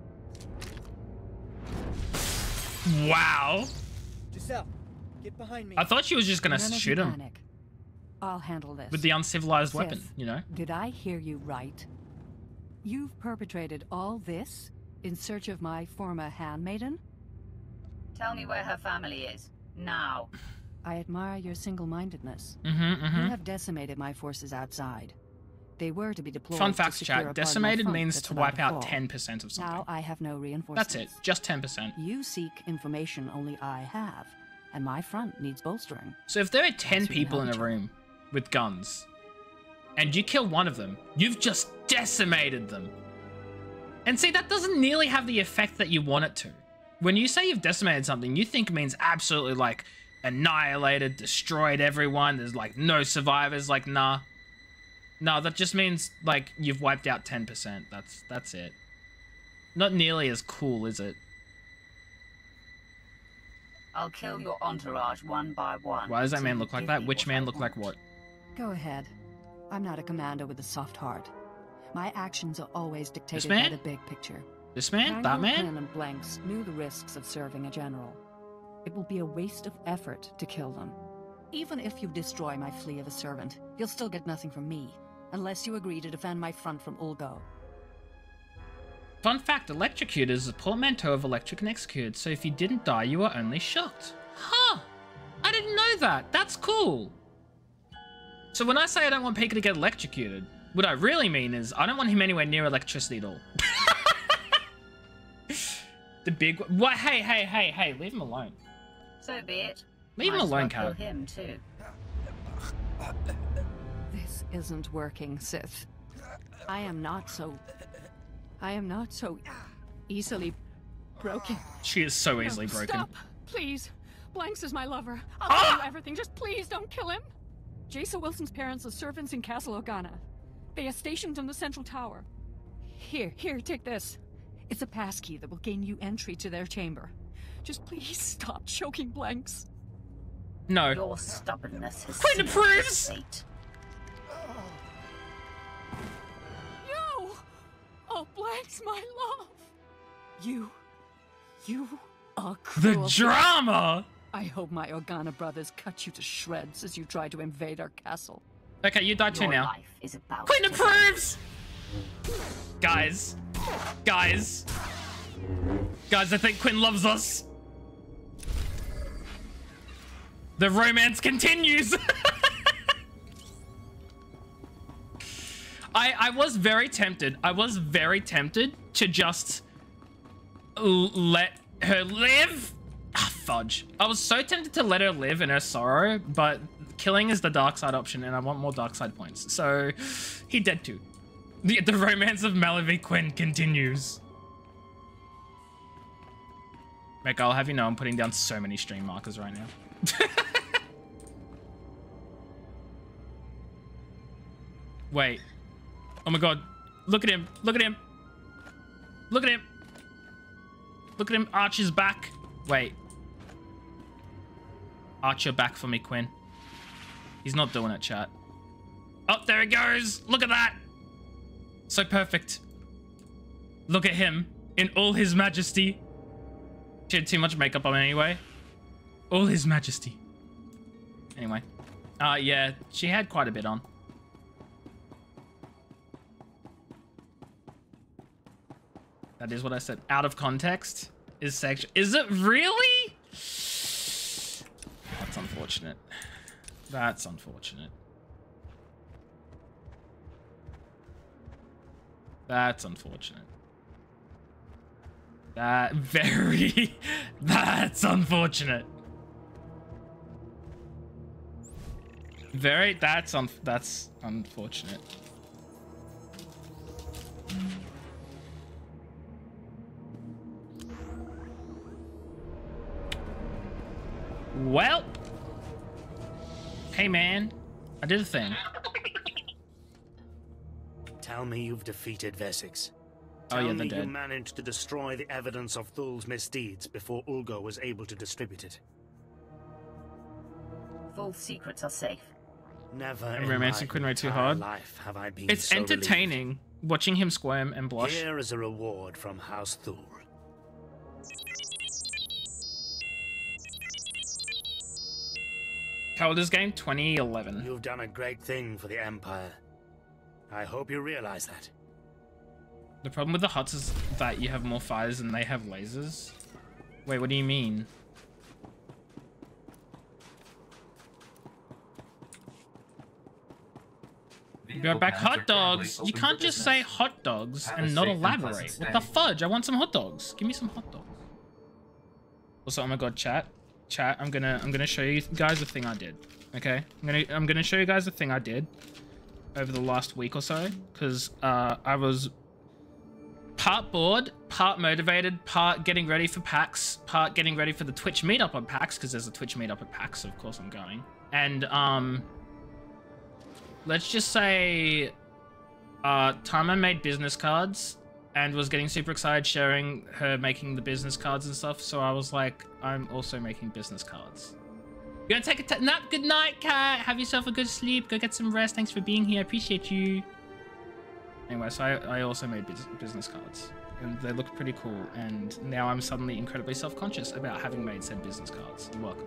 Wow. Giselle, get behind me. I thought she was just gonna shoot him. Panic. I'll handle this. With the uncivilized weapon, you know? Did I hear you right? You've perpetrated all this in search of my former handmaiden? Tell me where her family is. Now. I admire your single-mindedness. You You have decimated my forces outside. They were to be deployed. Fun fact, to secure chat. a Decimated front means that's to about wipe out fall. 10% of something. Now I have no reinforcements. That's it. Just 10%. You seek information only I have, and my front needs bolstering. So if there are 10 people in a room with guns, and you kill one of them, you've just decimated them. And see, that doesn't nearly have the effect that you want it to. When you say you've decimated something, you think it means absolutely like annihilated, destroyed everyone, there's like no survivors, like nah. No, that just means like you've wiped out 10%. That's it. Not nearly as cool, is it? I'll kill your entourage one by one. Why does that man look like that? Which man look like what? Go ahead. I'm not a commander with a soft heart. My actions are always dictated This man? by the big picture. This man? Tango, That man? Quinn, and Blanks knew the risks of serving a general. It will be a waste of effort to kill them. Even if you destroy my flea of a servant, you'll still get nothing from me, unless you agree to defend my front from Ulgo. Fun fact, electrocuted is a portmanteau of electric and executed, so if you didn't die, you were only shocked. Huh! I didn't know that. That's cool. So when I say I don't want Pika to get electrocuted, what I really mean is I don't want him anywhere near electricity at all. The big... What? Hey, leave him alone. So be it. Leave him alone, Cal. Him too. This isn't working, Sith. I am not so easily broken. She is so easily broken. Stop, please. Blanks is my lover. I'll tell you everything. Just please don't kill him. Jason Wilson's parents are servants in Castle Organa. They are stationed in the central tower. Here, take this. It's a passkey that will gain you entry to their chamber. Just please stop choking Blanks. No. Your stubbornness has Quinn approves! No! Oh, Blanks, my love! You are cruel. The drama! I hope my Organa brothers cut you to shreds as you try to invade our castle. Okay, you died too Your now. life is about Quinn approves! Guys, I think Quinn loves us. The romance continues. I was very tempted. To just let her live. Ah, fudge. I was so tempted to let her live in her sorrow, but killing is the dark side option, and I want more dark side points. So he dead too. The romance of Malavi Quinn continues. Mecca, I'll have you know I'm putting down so many stream markers right now. Wait. Oh my god. Look at him. Look at him. Look at him. Look at him. Archer's back. Wait. Archer back for me, Quinn. He's not doing it, chat. Oh, there he goes. Look at that. So perfect. Look at him in all his majesty. She had too much makeup on anyway. All his majesty. Anyway. Yeah, she had quite a bit on. That is what I said. Out of context is sexual. Is it really? That's unfortunate. That's unfortunate. That's unfortunate. That's unfortunate. That's unfortunate. Well, hey man, I did a thing. Tell me you've defeated Vessix. Oh yeah, Tell they're me you dead. managed to destroy the evidence of Thul's misdeeds before Ulgo was able to distribute it. Thul's secrets are safe. Never I'm in romancing my Quinn way too entire hard. life have I been It's so entertaining watching him squirm and blush. Here is a reward from House Thul. How old is this game? 2011. You've done a great thing for the Empire. I hope you realize that. The problem with the Huts is that you have more fighters and they have lasers. Wait, what do you mean? Be right back. Hot dogs. You can't just say hot dogs and not elaborate. What the fudge? I want some hot dogs. Give me some hot dogs. Also, oh my god, chat. I'm gonna show you guys the thing I did. Okay? I'm gonna show you guys the thing I did over the last week or so, because I was part bored, part motivated, part getting ready for PAX, part getting ready for the Twitch meetup on PAX, because there's a Twitch meetup at PAX, so of course I'm going. And let's just say Tama made business cards and was getting super excited sharing her making the business cards and stuff, so I was like, I'm also making business cards. You're gonna take a nap? Good night, cat. Have yourself a good sleep. Go get some rest. Thanks for being here. I appreciate you. Anyway, so I also made business cards, and they look pretty cool, and now I'm suddenly incredibly self-conscious about having made said business cards. You're welcome.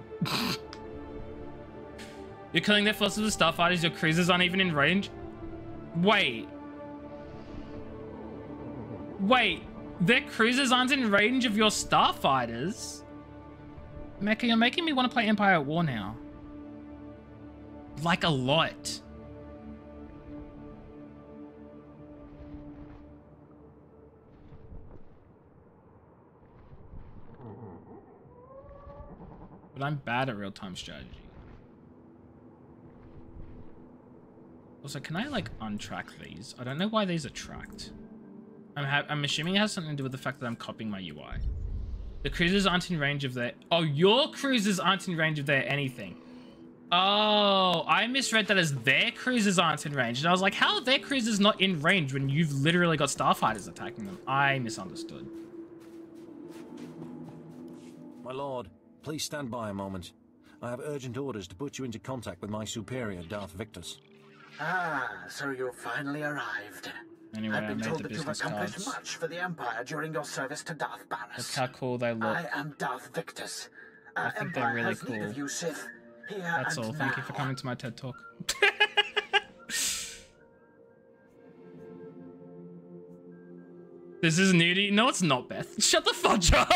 You're killing their philosophers, starfighters. Your cruisers aren't even in range. Wait, their cruisers aren't in range of your starfighters? Mecha, you're making me want to play Empire at War now. Like a lot. But I'm bad at real-time strategy. Also, can I, like, untrack these? I don't know why these are tracked. I'm assuming it has something to do with the fact that I'm copying my UI. The cruisers aren't in range of their... Oh, your cruisers aren't in range of their anything. Oh, I misread that as their cruisers aren't in range. And I was like, how are their cruisers not in range when you've literally got starfighters attacking them? I misunderstood. My lord, please stand by a moment. I have urgent orders to put you into contact with my superior, Darth Victus. Ah, so you finally arrived. Anyway, I've been told the that you've accomplished much for the Empire during your service to Darth Baras. Look how cool they look. I am Darth Victus. I think Empire they're really has need cool. of you, Sith. Here That's and all. now. Thank you for coming to my TED Talk. This is nudie. No, it's not, Beth. Shut the fudge up.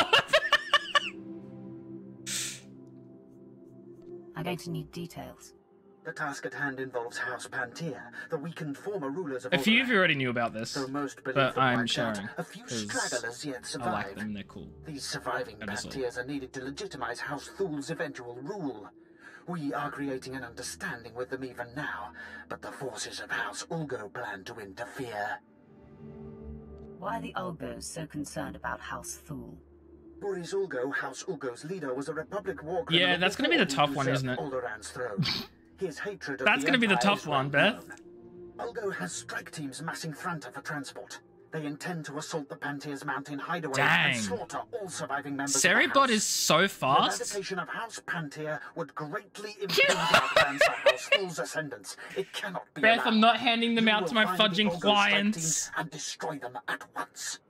I'm going to need details. The task at hand involves House Pantia, the weakened former rulers of A few of Alderaan. you already knew about this, Though most believe but them I'm wiped out, sharing a few because stragglers yet I survive. like them. They're cool. These surviving That is all. Pantias are needed to legitimize House Thul's eventual rule. We are creating an understanding with them even now, but the forces of House Ulgo plan to interfere. Why are the Ulgos so concerned about House Thul? Boris Ulgo, House Ulgo's leader, was a Republic war criminal. Yeah, that's gonna be the before tough he one, usurped isn't it? Alderaan's throne. His hatred of That's gonna be the Empire tough is one, well Beth. known. Ulgo has strike teams massing Thranta for transport. They intend to assault the Pantia's mountain hideaway Dang. and slaughter all surviving members of the Seribot house. is so The fast. eradication of House Pantia would greatly improve our plans for House Thul's ascendance. It cannot be Beth, allowed. I'm not handing them You out will to my find the fudging Ulgo strike clients. teams and destroy them at once.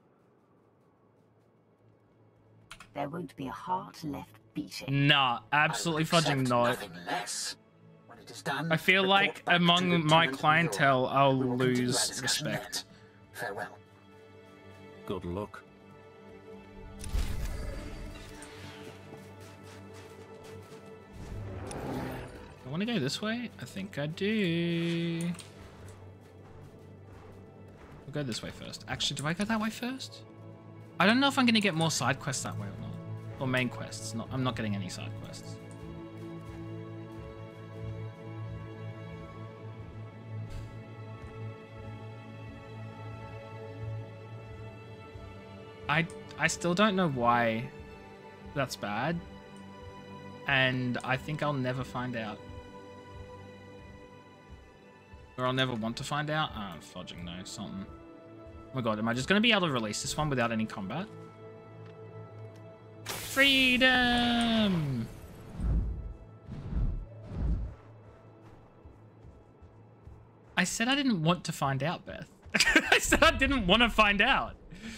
There won't be a heart left beating. Nah, absolutely fudging Accept not. nothing less. When it is done, I feel report like back to among Lieutenant my Muir. clientele, I'll We will continue our lose discussion respect. then. Farewell. Good luck. I want to go this way? I think I do. We'll go this way first. Actually, do I go that way first? I don't know if I'm going to get more side quests that way or not. Or main quests. I'm not getting any side quests. I still don't know why that's bad. And I think I'll never find out. Or I'll never want to find out. Oh, fudging no, something. Oh my god, am I just going to be able to release this one without any combat? Freedom! I said I didn't want to find out, Beth. I said I didn't want to find out.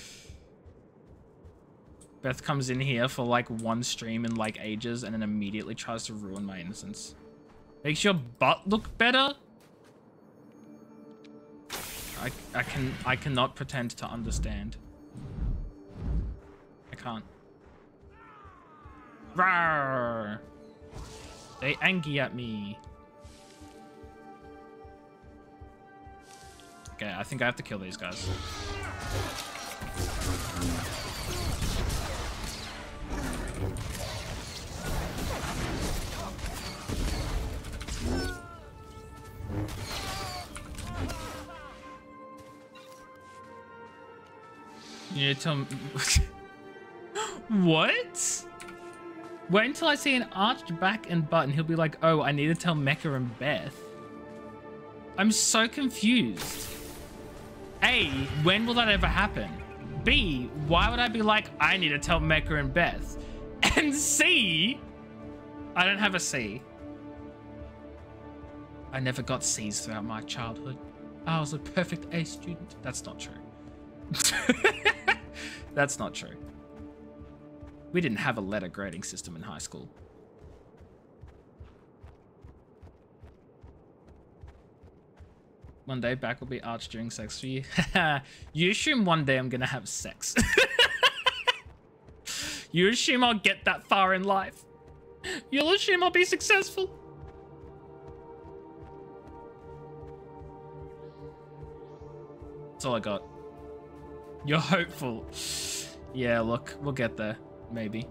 Beth comes in here for like one stream in like ages and then immediately tries to ruin my innocence. Makes your butt look better? I cannot pretend to understand. I can't. Rawr! They angry at me. Okay, I think I have to kill these guys. You need to tell me... What? Wait until I see an arched back and butt and he'll be like, oh, I need to tell Mecha and Beth. I'm so confused. A, when will that ever happen? B, why would I be like, I need to tell Mecha and Beth? And C, I don't have a C. I never got C's throughout my childhood. I was a perfect A student. That's not true. That's not true. We didn't have a letter grading system in high school. One day back will be arch during sex for you. You assume one day I'm gonna have sex. You assume I'll get that far in life. You'll assume I'll be successful. That's all I got. You're hopeful. Yeah, look, we'll get there. Maybe.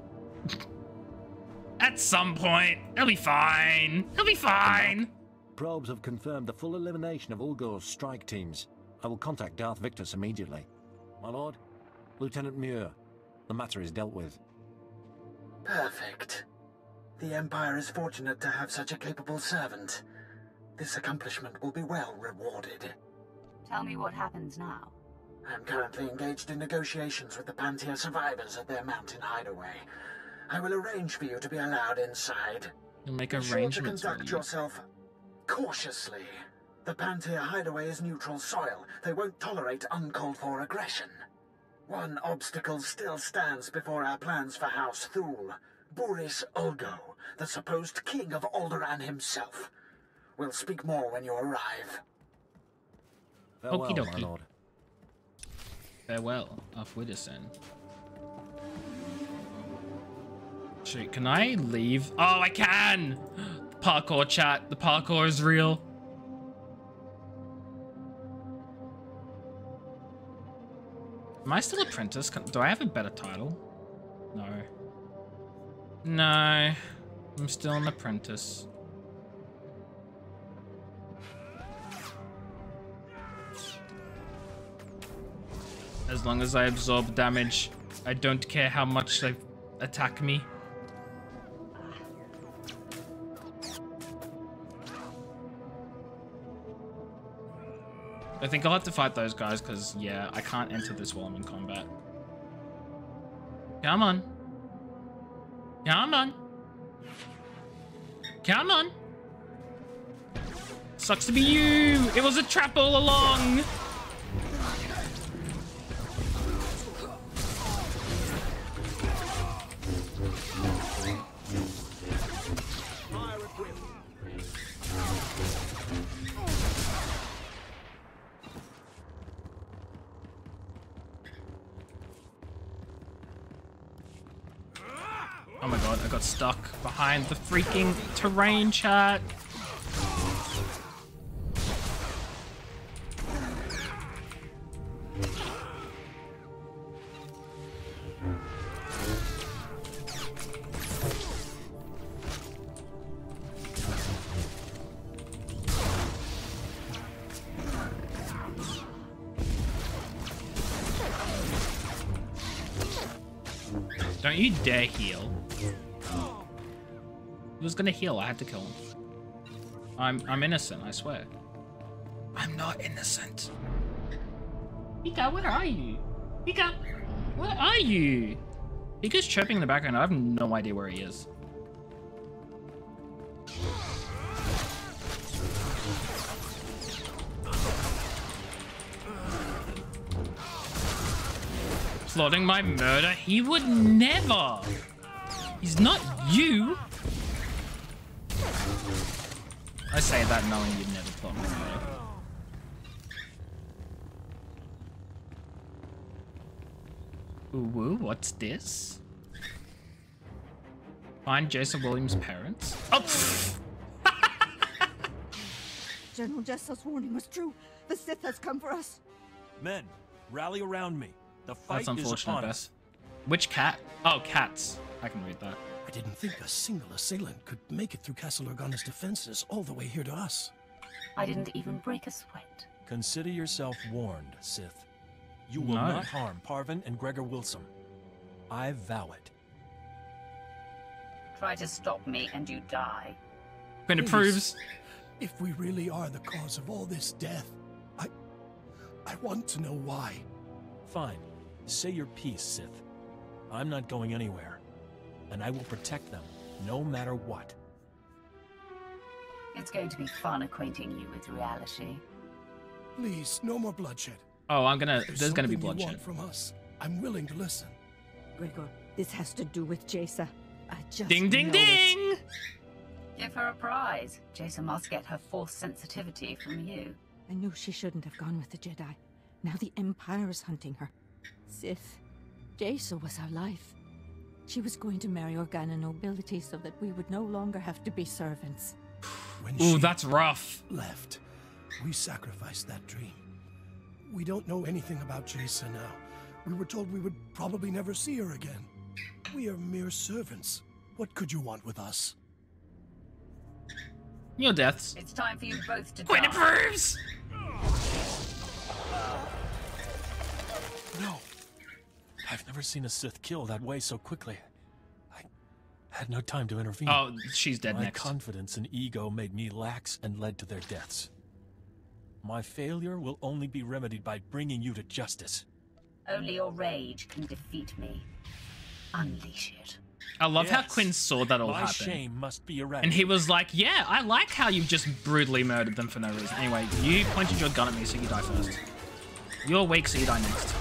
At some point. He'll be fine. He'll be fine. Probes have confirmed the full elimination of Ulgo's strike teams. I will contact Darth Victus immediately. My lord, Lieutenant Muir, the matter is dealt with. Perfect. The Empire is fortunate to have such a capable servant. This accomplishment will be well rewarded. Tell me what happens now. I'm currently engaged in negotiations with the Pantia survivors at their mountain hideaway. I will arrange for you to be allowed inside. You'll make Be sure to arrangements with conduct you. yourself cautiously. The Pantia hideaway is neutral soil. They won't tolerate uncalled for aggression. One obstacle still stands before our plans for House Thule. Boris Ulgo, the supposed king of Alderaan himself. We'll speak more when you arrive. Farewell, Okie dokie. my lord. Farewell, auf Wiedersehen. Shoot, can I leave? Oh, I can! Parkour chat. The parkour is real. Am I still apprentice? Do I have a better title? No. No. I'm still an apprentice. As long as I absorb damage, I don't care how much they attack me. I think I'll have to fight those guys because, yeah, I can't enter this while I'm in combat. Come on. Come on. Come on. Sucks to be you. It was a trap all along. Oh my god, I got stuck behind the freaking terrain, chat. Don't you dare heal. He was gonna heal, I had to kill him. I'm innocent, I swear. I'm not innocent. Pika, where are you? Pika, where are you? Pika's chirping in the background, I have no idea where he is. Plotting my murder? He would never! He's not you! I say that knowing you'd never plot my murder. Ooh, what's this? Find Jason Williams' parents? Oh! General Jessel's warning was true. The Sith has come for us. Men, rally around me. The fight That's unfortunate, is upon Bess. us. Which cat? Oh, cats. I can read that. I didn't think a single assailant could make it through Castle Organa's defenses all the way here to us. I didn't even break a sweat. Consider yourself warned, Sith. You will No. not harm Parvin and Gregor Wilson. I vow it. Try to stop me and you die. When it proves. If we really are the cause of all this death, I want to know why. Fine. Say your piece, Sith. I'm not going anywhere. And I will protect them, no matter what. It's going to be fun acquainting you with reality. Please, no more bloodshed. Oh, there's There's gonna be something you bloodshed. want from us. I'm willing to listen. Gregor, this has to do with Jaisa. I just Ding, ding, know ding! Give her a prize. Jason must get her force sensitivity from you. I knew she shouldn't have gone with the Jedi. Now the Empire is hunting her. Sith, Jaisa was our life. She was going to marry Organa nobility so that we would no longer have to be servants. Ooh, that's rough. Left. We sacrificed that dream. We don't know anything about Jaisa now. We were told we would probably never see her again. We are mere servants. What could you want with us? Your deaths. It's time for you both to Quinn die. approves! No. I've never seen a Sith kill that way so quickly. I had no time to intervene. Oh, she's dead My next. confidence and ego made me lax and led to their deaths. My failure will only be remedied by bringing you to justice. Only your rage can defeat me. Unleash it. I love how Yes. Quinn saw that all My happen. shame must be eradicated. And he was like, yeah, I like how you just brutally murdered them for no reason. Anyway, you pointed your gun at me, so you die first. You're weak, so you die next.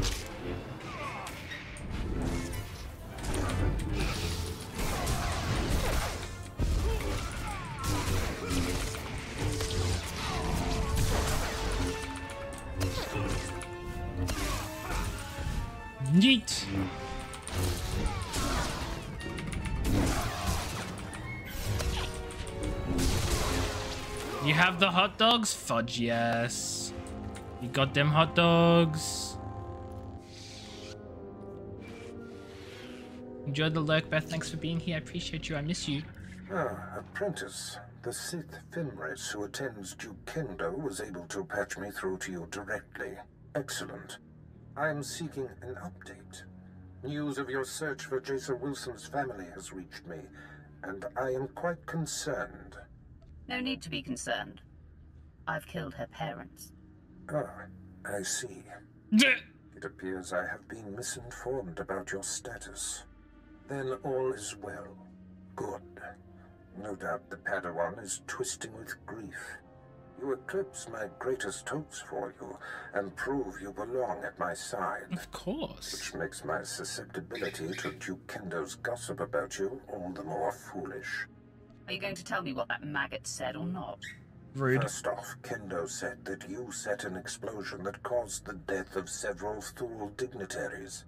Yeet. You have the hot dogs? Fudge, yes. You got them hot dogs. Enjoy the lurk, Beth. Thanks for being here. I appreciate you. I miss you. Ah, apprentice. The Sith Fenris who attends Duke Kendo was able to patch me through to you directly. Excellent. I am seeking an update. News of your search for Jaisa Wilson's family has reached me, and I am quite concerned. No need to be concerned. I've killed her parents. Ah, I see. It appears I have been misinformed about your status. Then all is well. Good. No doubt the Padawan is twisting with grief. You eclipse my greatest hopes for you, and prove you belong at my side. Of course. Which makes my susceptibility to Duke Kendo's gossip about you all the more foolish. Are you going to tell me what that maggot said or not? Rude. First off, Kendo said that you set an explosion that caused the death of several Thule dignitaries.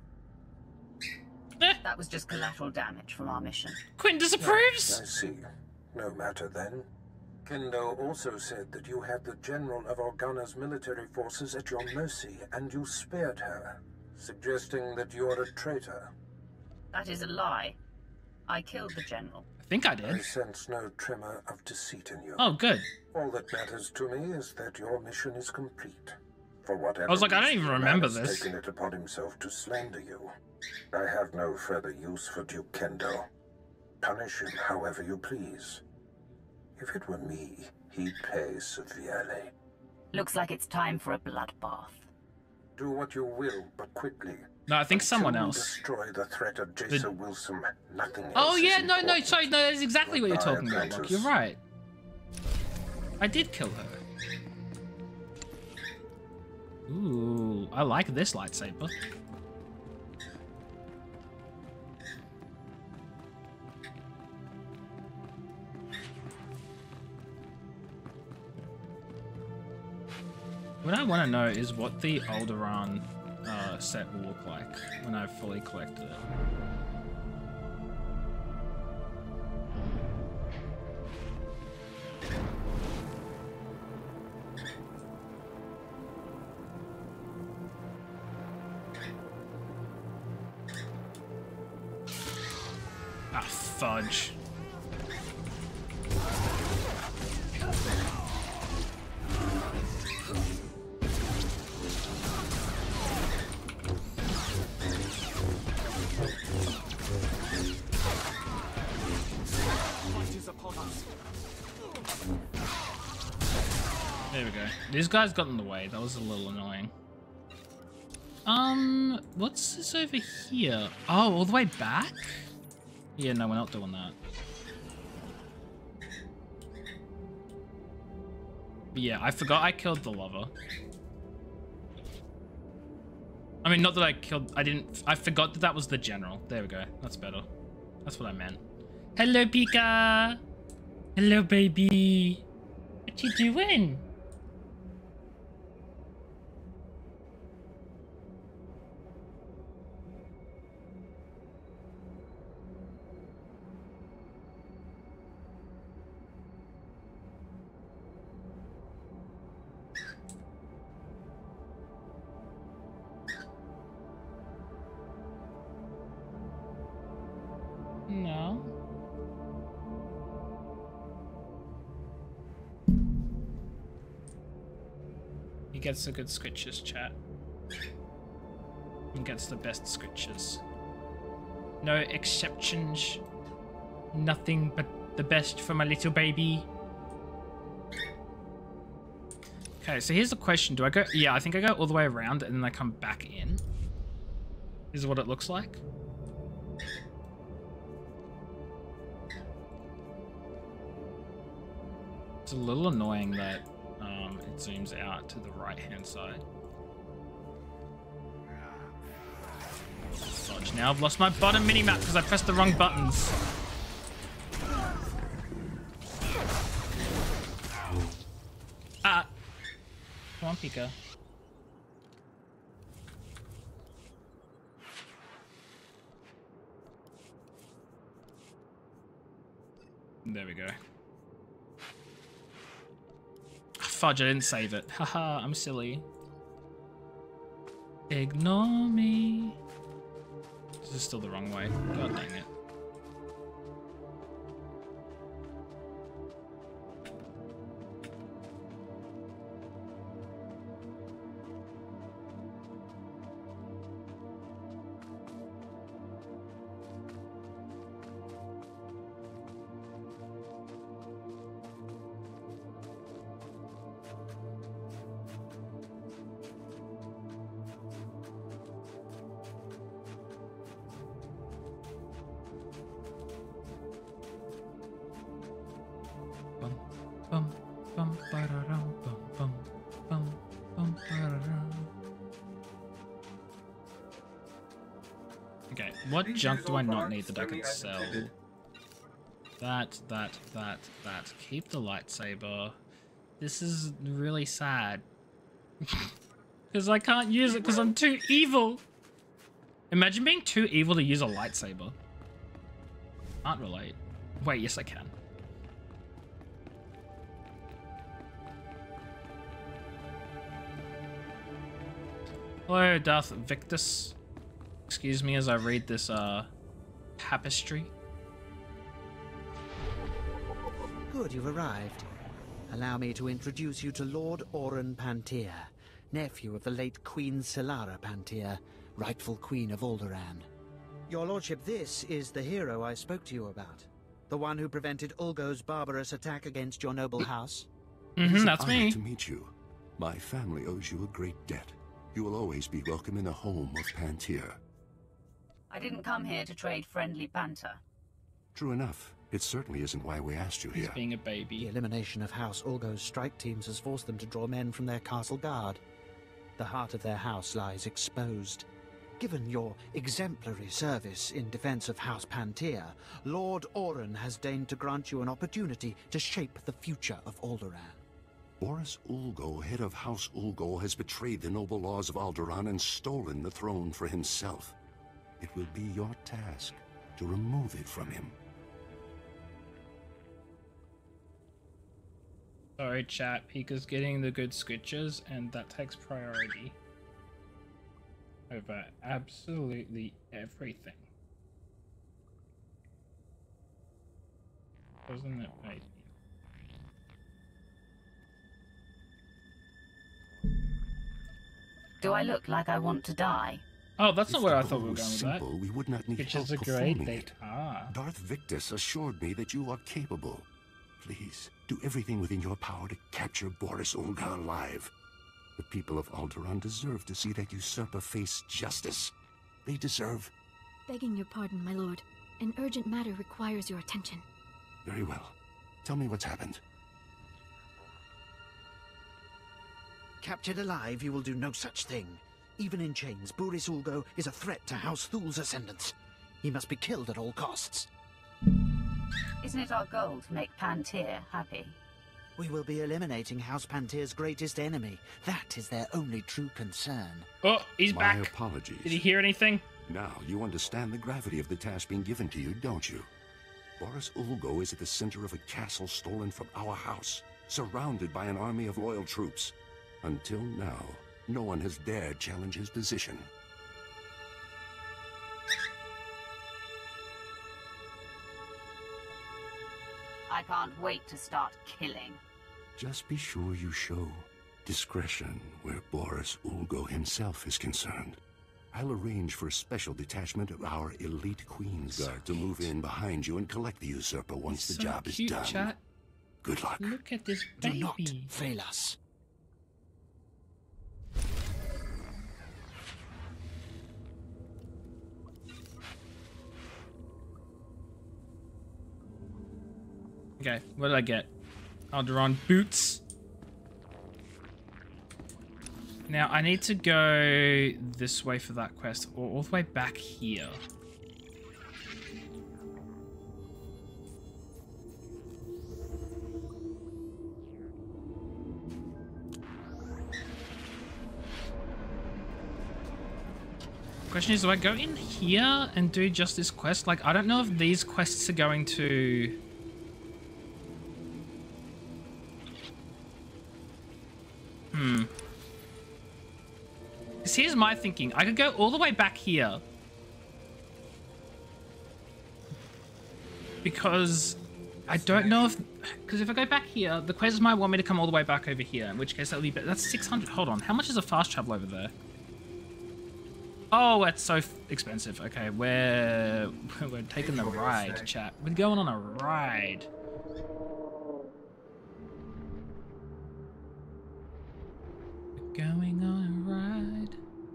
That was just collateral damage from our mission. Quinn disapproves? I see. No matter then. Kendo also said that you had the general of Organa's military forces at your mercy, and you spared her, suggesting that you're a traitor. That is a lie. I killed the general. I think I did. I sense no tremor of deceit in you. Oh, good. All that matters to me is that your mission is complete. For whatever I was like, I don't even reason, remember man has this. taken it upon himself to slander you. I have no further use for Duke Kendo. Punish him however you please. If it were me, he'd pay severely. Looks like it's time for a bloodbath. Do what you will, but quickly. No, I think someone Until you else. destroy the threat of Jaisa Wilson. Nothing else Oh, yeah, is no, important. sorry, no, that's exactly what you're Goodbye, talking about, Locke. apprentice. You're right. I did kill her. Ooh, I like this lightsaber. What I want to know is what the Alderaan set will look like when I've fully collected it. Ah, fudge. There we go. These guys got in the way. That was a little annoying. What's this over here? Oh, all the way back? Yeah, no, we're not doing that. But yeah, I forgot I killed the lover. I mean, not that I killed... I forgot that that was the general. There we go. That's better. That's what I meant. Hello, Pika! Hello, baby! What you doing? He gets the good scritches, chat. He gets the best scritches. No exceptions. Nothing but the best for my little baby. Okay, so here's the question. Do I go... Yeah, I think I go all the way around and then I come back in. This is what it looks like. It's a little annoying that it zooms out to the right-hand side. Fudge, now I've lost my bottom minimap because I pressed the wrong buttons. Ah! Come on, Pika. There we go. Fudge, I didn't save it. Haha, I'm silly. Ignore me. This is still the wrong way. God dang it. Okay, what junk do I not need that I can sell? That. Keep the lightsaber. This is really sad. Because I can't use it because I'm too evil. Imagine being too evil to use a lightsaber. Can't relate. Wait, yes I can. Hello, Darth Victus. Excuse me as I read this tapestry. Good, you've arrived. Allow me to introduce you to Lord Oren Pantier, nephew of the late Queen Solara Pantier, rightful Queen of Alderaan. Your lordship, this is the hero I spoke to you about. The one who prevented Ulgo's barbarous attack against your noble house. That's me. To meet you. My family owes you a great debt. You will always be welcome in the home of Pantier. I didn't come here to trade friendly banter. True enough. It certainly isn't why we asked you here. He's being a baby. The elimination of House Ulgo's strike teams has forced them to draw men from their castle guard. The heart of their house lies exposed. Given your exemplary service in defense of House Pantier, Lord Oren has deigned to grant you an opportunity to shape the future of Alderaan. Boris Ulgo, head of House Ulgo, has betrayed the noble laws of Alderaan and stolen the throne for himself. It will be your task to remove it from him. Sorry, chat. Pika's getting the good scritches, and that takes priority over absolutely everything. Doesn't it, baby? Do I look like I want to die? Oh, that's not where I If the thought we goal were going was with that. simple, we would not need Which help is a performing great they it. are. Darth Victus assured me that you are capable. Please, do everything within your power to capture Boris Ulga alive. The people of Alderaan deserve to see that usurper face justice. They deserve... Begging your pardon, my lord. An urgent matter requires your attention. Very well. Tell me what's happened. Captured alive, you will do no such thing. Even in chains, Boris Ulgo is a threat to House Thul's ascendants. He must be killed at all costs. Isn't it our goal to make Pantier happy? We will be eliminating House Pantier's greatest enemy. That is their only true concern. Oh, he's My back. apologies. Did he hear anything? Now you understand the gravity of the task being given to you, don't you? Boris Ulgo is at the center of a castle stolen from our house, surrounded by an army of loyal troops. Until now, no one has dared challenge his position. I can't wait to start killing. Just be sure you show Discretion where Boris Ulgo himself is concerned. I'll arrange for a special detachment of our elite Queen's Guard to move in behind you and collect the usurper once the job is done. Chat. Good luck. Look at this baby. Do not fail us. Okay, what did I get? Alderaan boots. Now, I need to go this way for that quest, or all the way back here. Question is, do I go in here and do just this quest? Like, I don't know if these quests are going to... Because here's my thinking. I could go all the way back here. Because I don't know if... Because if I go back here, the quest might want me to come all the way back over here. In which case, that would be better. That's 600. Hold on. How much is a fast travel over there? Oh, it's so expensive. Okay, we're taking the ride, chat. We're going on a ride. We're going on a ride.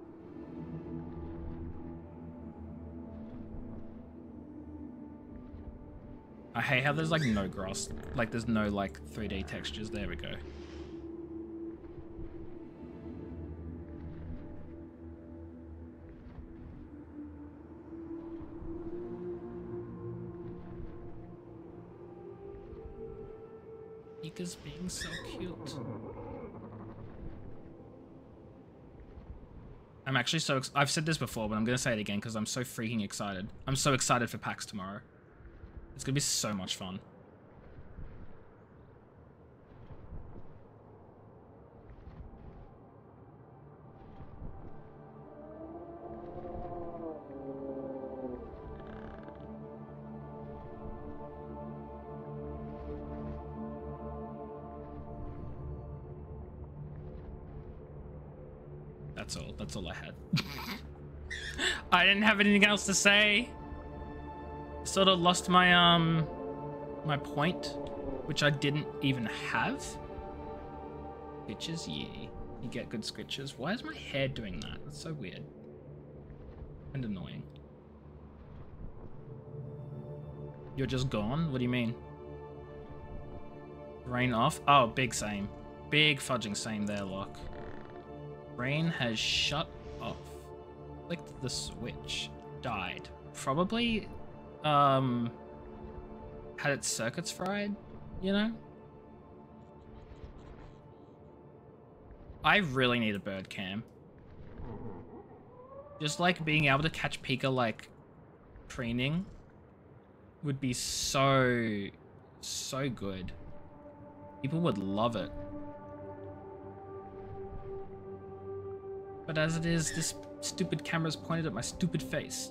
I hate how there's like no grass, like there's no like 3D textures. There we go. Mika's being so cute. I'm actually so I've said this before, but I'm gonna say it again because I'm so freaking excited. I'm so excited for PAX tomorrow. It's gonna be so much fun. That's all I had. I didn't have anything else to say. Sort of lost my my point, which I didn't even have. Scritches, yeah. You get good scritches. Why is my hair doing that? That's so weird. And annoying. You're just gone? What do you mean? Rain off? Oh, big same. Big fudging same there, Locke. Rain has shut off. Clicked the switch. Died. Probably, had its circuits fried, you know? I really need a bird cam. Just like being able to catch Pika like preening would be so good. People would love it. But as it is, this stupid camera's pointed at my stupid face.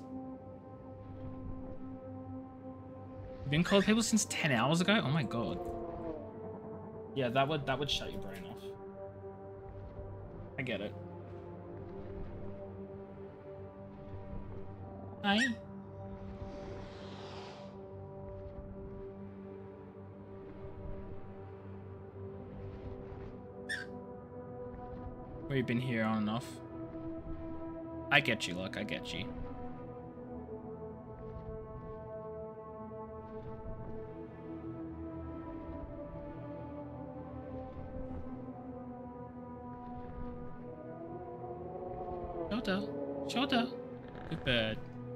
You've been calling people since 10 hours ago? Oh my god. Yeah, that would shut your brain off. I get it. Hi. We've been here on and off. I get you, look, I get you. Shoulder, shoulder. Good bird.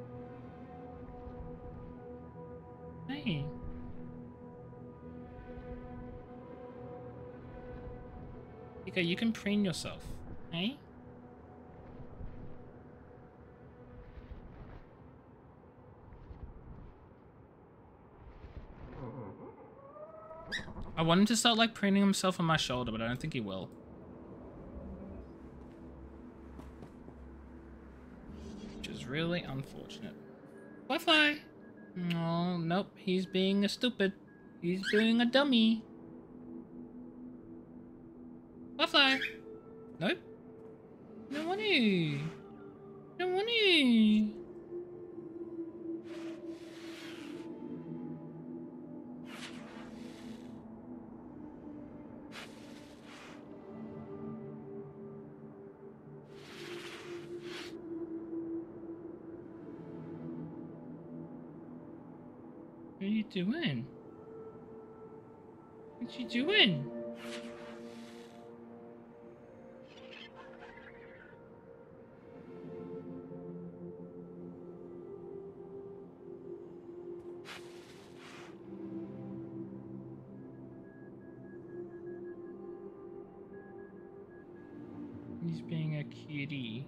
Hey. Okay, you can preen yourself. Hey? I want him to start like preening himself on my shoulder, but I don't think he will. Which is really unfortunate. Fly. Oh, nope, he's being a stupid. He's being a dummy. Butterfly. Nope. Don't want to. Don't want to. What are you doing? What you doing? He's being a cutie.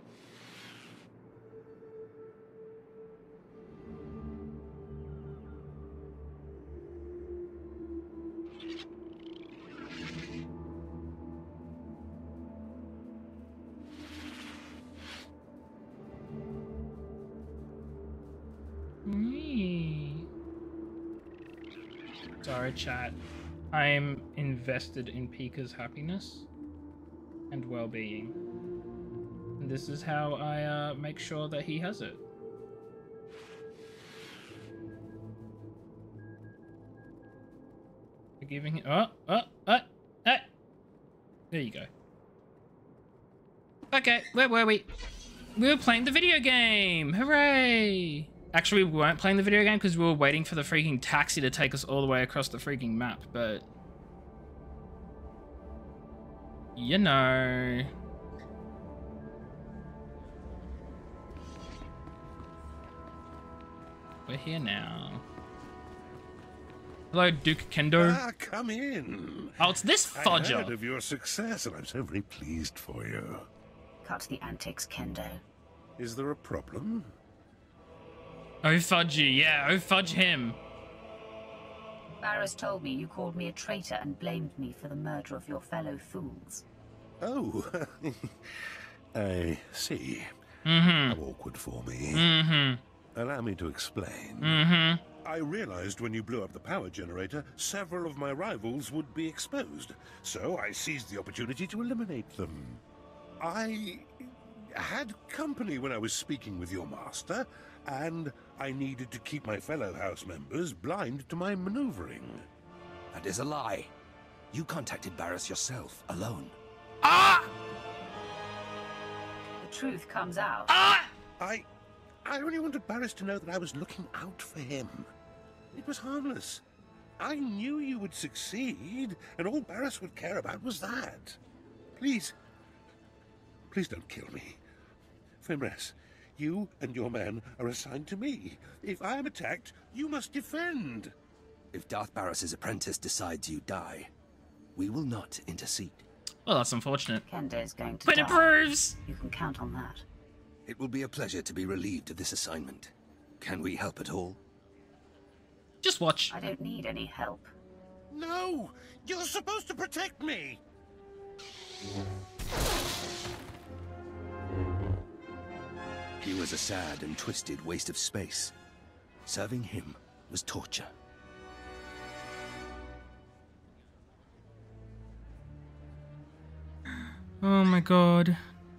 Sorry, chat. I am invested in Pika's happiness and well-being. And this is how I make sure that he has it. Forgiving him. There you go. Okay, where were we? We were playing the video game! Hooray! Actually, we weren't playing the video game because we were waiting for the freaking taxi to take us all the way across the freaking map, but... you know... we're here now. Hello, Duke Kendo. Ah, come in. Oh, it's this fudger. I heard of your success, and I'm so very pleased for you. Cut the antics, Kendo. Is there a problem? Oh, fudge you. Yeah, oh, fudge him. Barris told me you called me a traitor and blamed me for the murder of your fellow fools. Oh, I see. Mm-hmm. How awkward for me. Mm-hmm. Allow me to explain. Mm-hmm. I realized when you blew up the power generator, several of my rivals would be exposed, so I seized the opportunity to eliminate them. I had company when I was speaking with your master, and I needed to keep my fellow house members blind to my maneuvering. That is a lie. You contacted Barris yourself, alone. Ah! The truth comes out. Ah! I only wanted Barris to know that I was looking out for him. It was harmless. I knew you would succeed, and all Barris would care about was that. Please don't kill me. Fimres, you and your men are assigned to me. If I am attacked, you must defend. If Darth Barris's apprentice decides you die, we will not intercede. Well, that's unfortunate. Kendo is going to but die. It proves. You can count on that. It will be a pleasure to be relieved of this assignment. Can we help at all? Just watch. I don't need any help. No! You're supposed to protect me! He was a sad and twisted waste of space. Serving him was torture. Oh my god.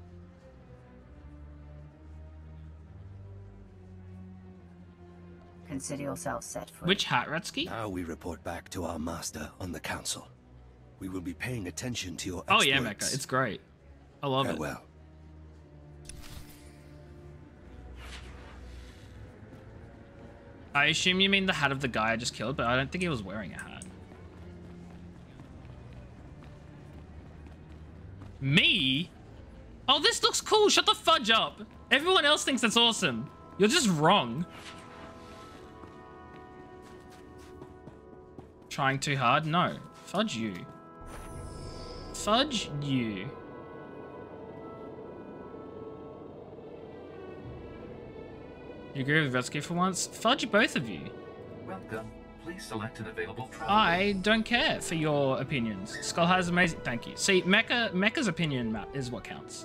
Consider yourself set free. Which hat, Rutsky? Now we report back to our master on the council. We will be paying attention to your exploits. Oh yeah, Mecha. It's great. I love it. Farewell. I assume you mean the hat of the guy I just killed, but I don't think he was wearing a hat. Me? Oh, this looks cool. Shut the fudge up. Everyone else thinks that's awesome. You're just wrong. Trying too hard? No. Fudge you. Fudge you. You agree with Rutsky for once? Fudge both of you. Welcome. Please select an available travel. I don't care for your opinions. Skull has amazing. Thank you. See, Mecha's opinion map is what counts.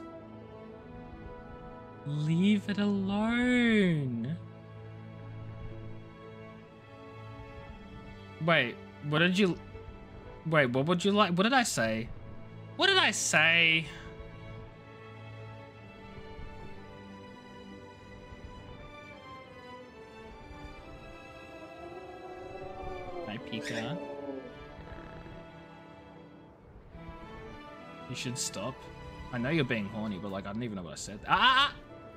Leave it alone. Wait, what did you... Wait, what would you like? What did I say? What did I say? Hi, Pika. You should stop. I know you're being horny, but like I don't even know what I said. Ah!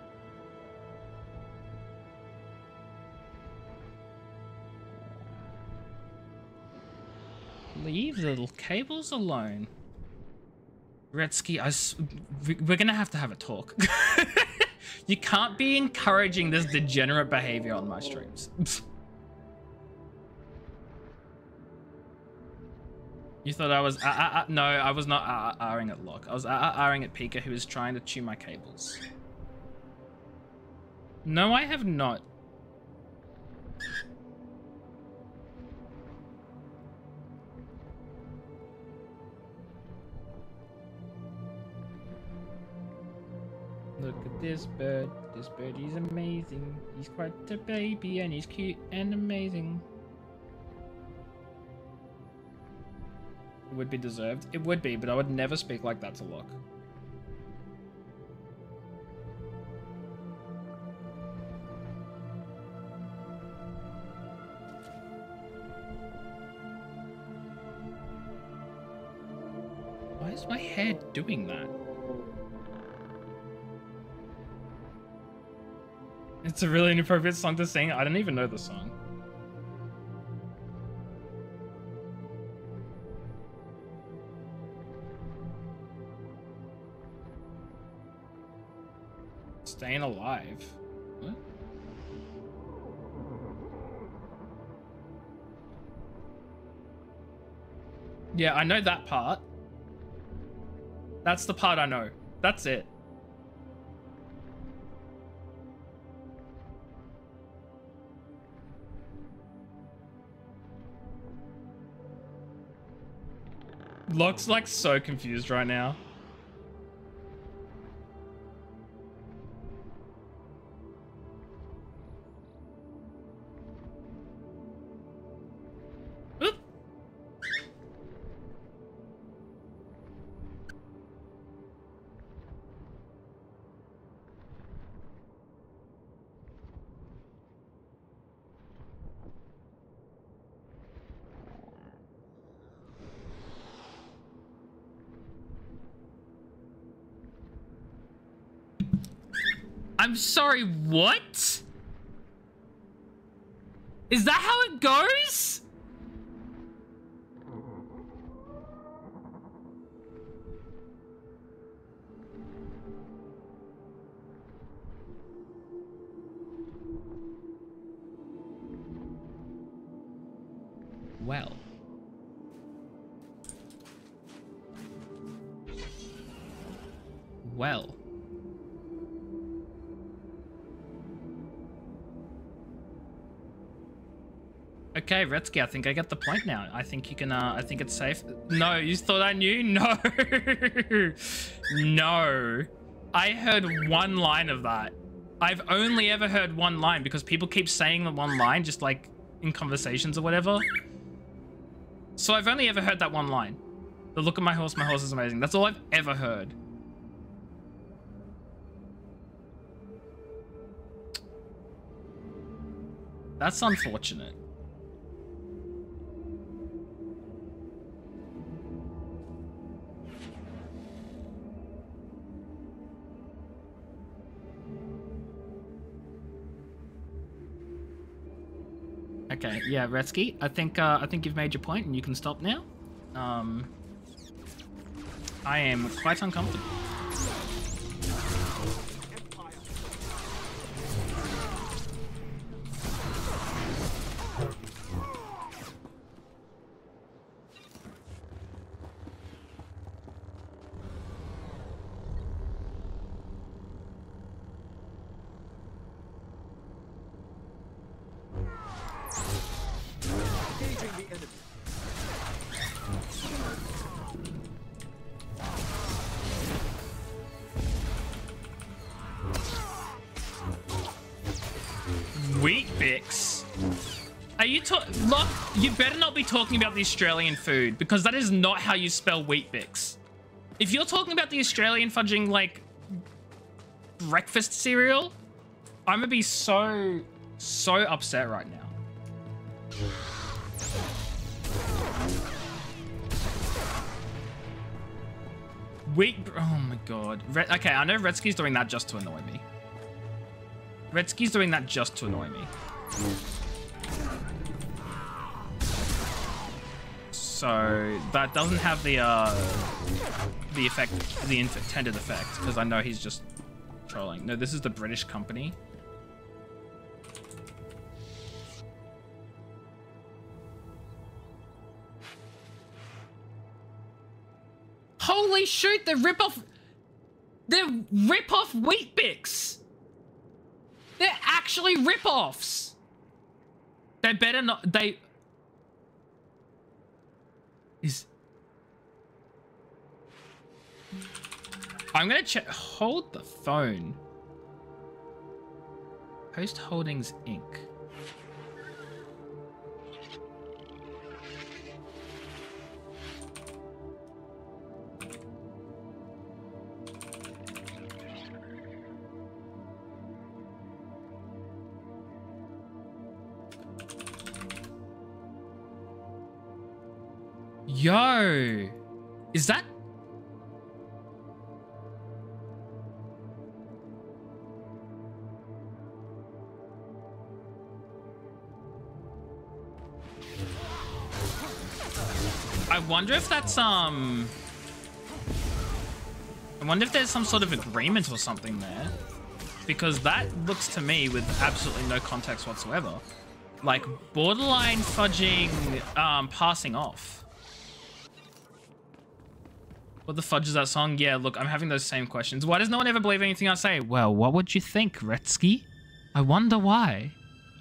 Leave the little cables alone. Retsky, we're gonna have to have a talk. You can't be encouraging this degenerate behavior on my streams. You thought I was no, I was not R-ing at Locke. I was R-ing at Pika, who was trying to chew my cables. No, I have not. Look at this bird. This bird is amazing. He's quite a baby and he's cute and amazing. It would be deserved. It would be, but I would never speak like that to Locke. Why is my head doing that? It's a really inappropriate song to sing. I don't even know the song. Staying alive. What? Yeah, I know that part. That's the part I know. That's it. Locke's like so confused right now. Oop. I'm sorry, what? Is that how it goes? Well. Well. Okay, Retsky, I think I get the point now. I think you can, I think it's safe. No, you thought I knew? No. No. I heard one line of that. I've only ever heard one line because people keep saying the one line just like in conversations or whatever. So I've only ever heard that one line. The look at my horse is amazing. That's all I've ever heard. That's unfortunate. Okay, yeah, Retsky, I think you've made your point and you can stop now. I am quite uncomfortable. Weet-Bix. Are you Look, you better not be talking about the Australian food because that is not how you spell Weet-Bix. If you're talking about the Australian fudging, like, breakfast cereal, I'm gonna be so upset right now. Oh my god. Okay, I know Redsky's doing that just to annoy me. Redsky's doing that just to annoy me. So that doesn't have the effect, the intended effect, because I know he's just trolling. No, this is the British company. Holy shoot, they're rip-off Wheat Bix. They're actually rip-offs. They better not, I'm gonna check. Hold the phone. Post Holdings Inc. Yo, is that? I wonder if that's I wonder if there's some sort of agreement or something there, because that looks to me, with absolutely no context whatsoever, like borderline fudging, passing off. What the fudge is that song? Yeah, look, I'm having those same questions. Why does no one ever believe anything I say? Well, what would you think, Retsky? I wonder why.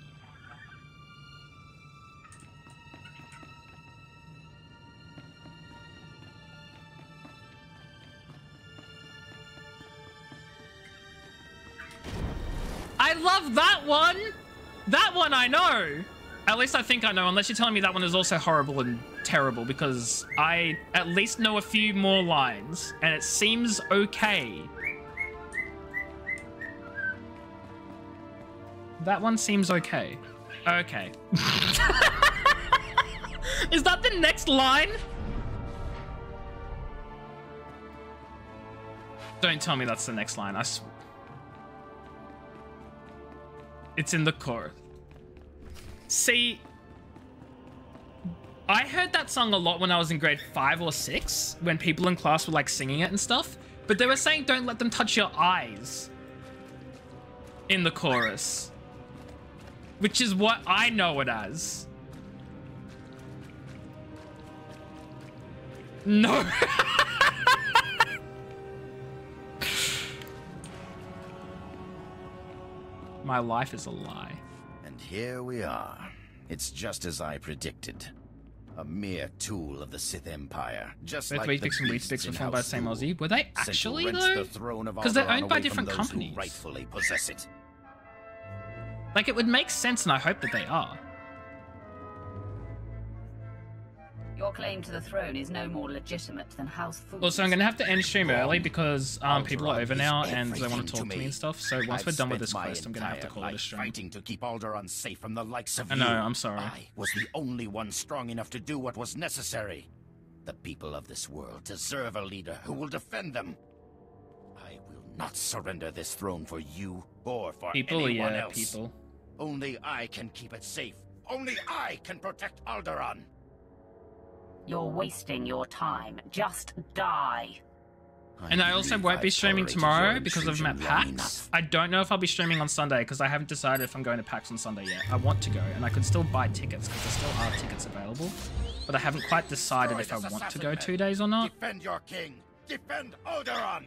I love that one! That one I know! At least I think I know, unless you're telling me that one is also horrible and terrible, because I at least know a few more lines, and it seems okay. That one seems okay. Okay. Is that the next line? Don't tell me that's the next line. It's in the chorus. See, I heard that song a lot when I was in grade 5 or 6, when people in class were like singing it and stuff, but they were saying don't let them touch your eyes in the chorus, which is what I know it as. No. My life is a lie. And here we are. It's just as I predicted. A mere tool of the Sith Empire. Just like the Beasts and Wheat Bix were formed by the same Aussie. Were they actually though? Because Because they're owned by different companies. Rightfully possess it. Like, it would make sense, and I hope that they are. Your claim to the throne is no more legitimate than House Food. Also, I'm going to have to end stream early because people are over now and they want to talk to me and stuff. So once we're done with this quest, I'm going to have to call it a stream. Fighting to keep Alderaan safe from the likes of I know, I'm sorry. I was the only one strong enough to do what was necessary. The people of this world deserve a leader who will defend them. I will not surrender this throne for you or for anyone else. People. Only I can keep it safe. Only I can protect Alderaan. You're wasting your time. Just die. And I also won't be streaming tomorrow because of I'm at PAX. I don't know if I'll be streaming on Sunday because I haven't decided if I'm going to PAX on Sunday yet. I want to go, and I could still buy tickets because there still are tickets available. But I haven't quite decided if I want to go 2 days or not. Defend your king. Defend Alderaan.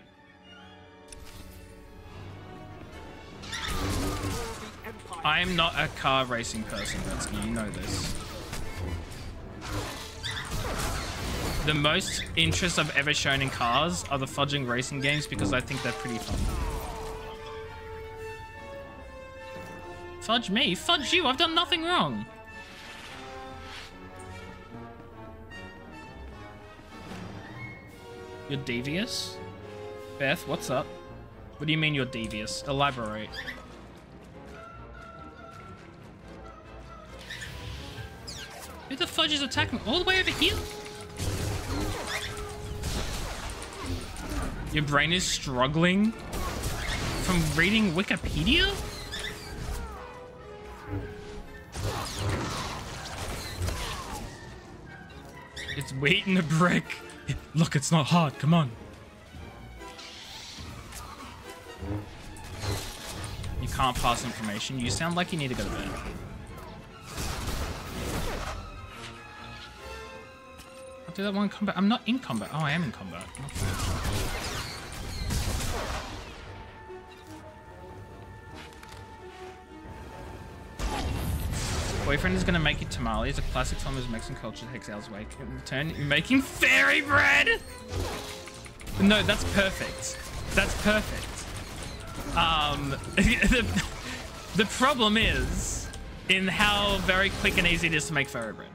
I am not a car racing person, Redsky. You know this. The most interest I've ever shown in cars are the fudging racing games because I think they're pretty fun. Fudge me? Fudge you? I've done nothing wrong. You're devious? Beth, what's up? What do you mean you're devious? Elaborate. Who the fudge is attacking me? All the way over here? Your brain is struggling from reading Wikipedia? It's wheat in a brick. Look, it's not hard. Come on. You can't pass information. You sound like you need to go to bed. I'll do that one in combat. I'm not in combat. Oh, I am in combat. Boyfriend is gonna make you tamales, a classic form of Mexican culture that takes hours away. In return, you're making fairy bread! No, that's perfect. That's perfect. The problem is in how very quick and easy it is to make fairy bread.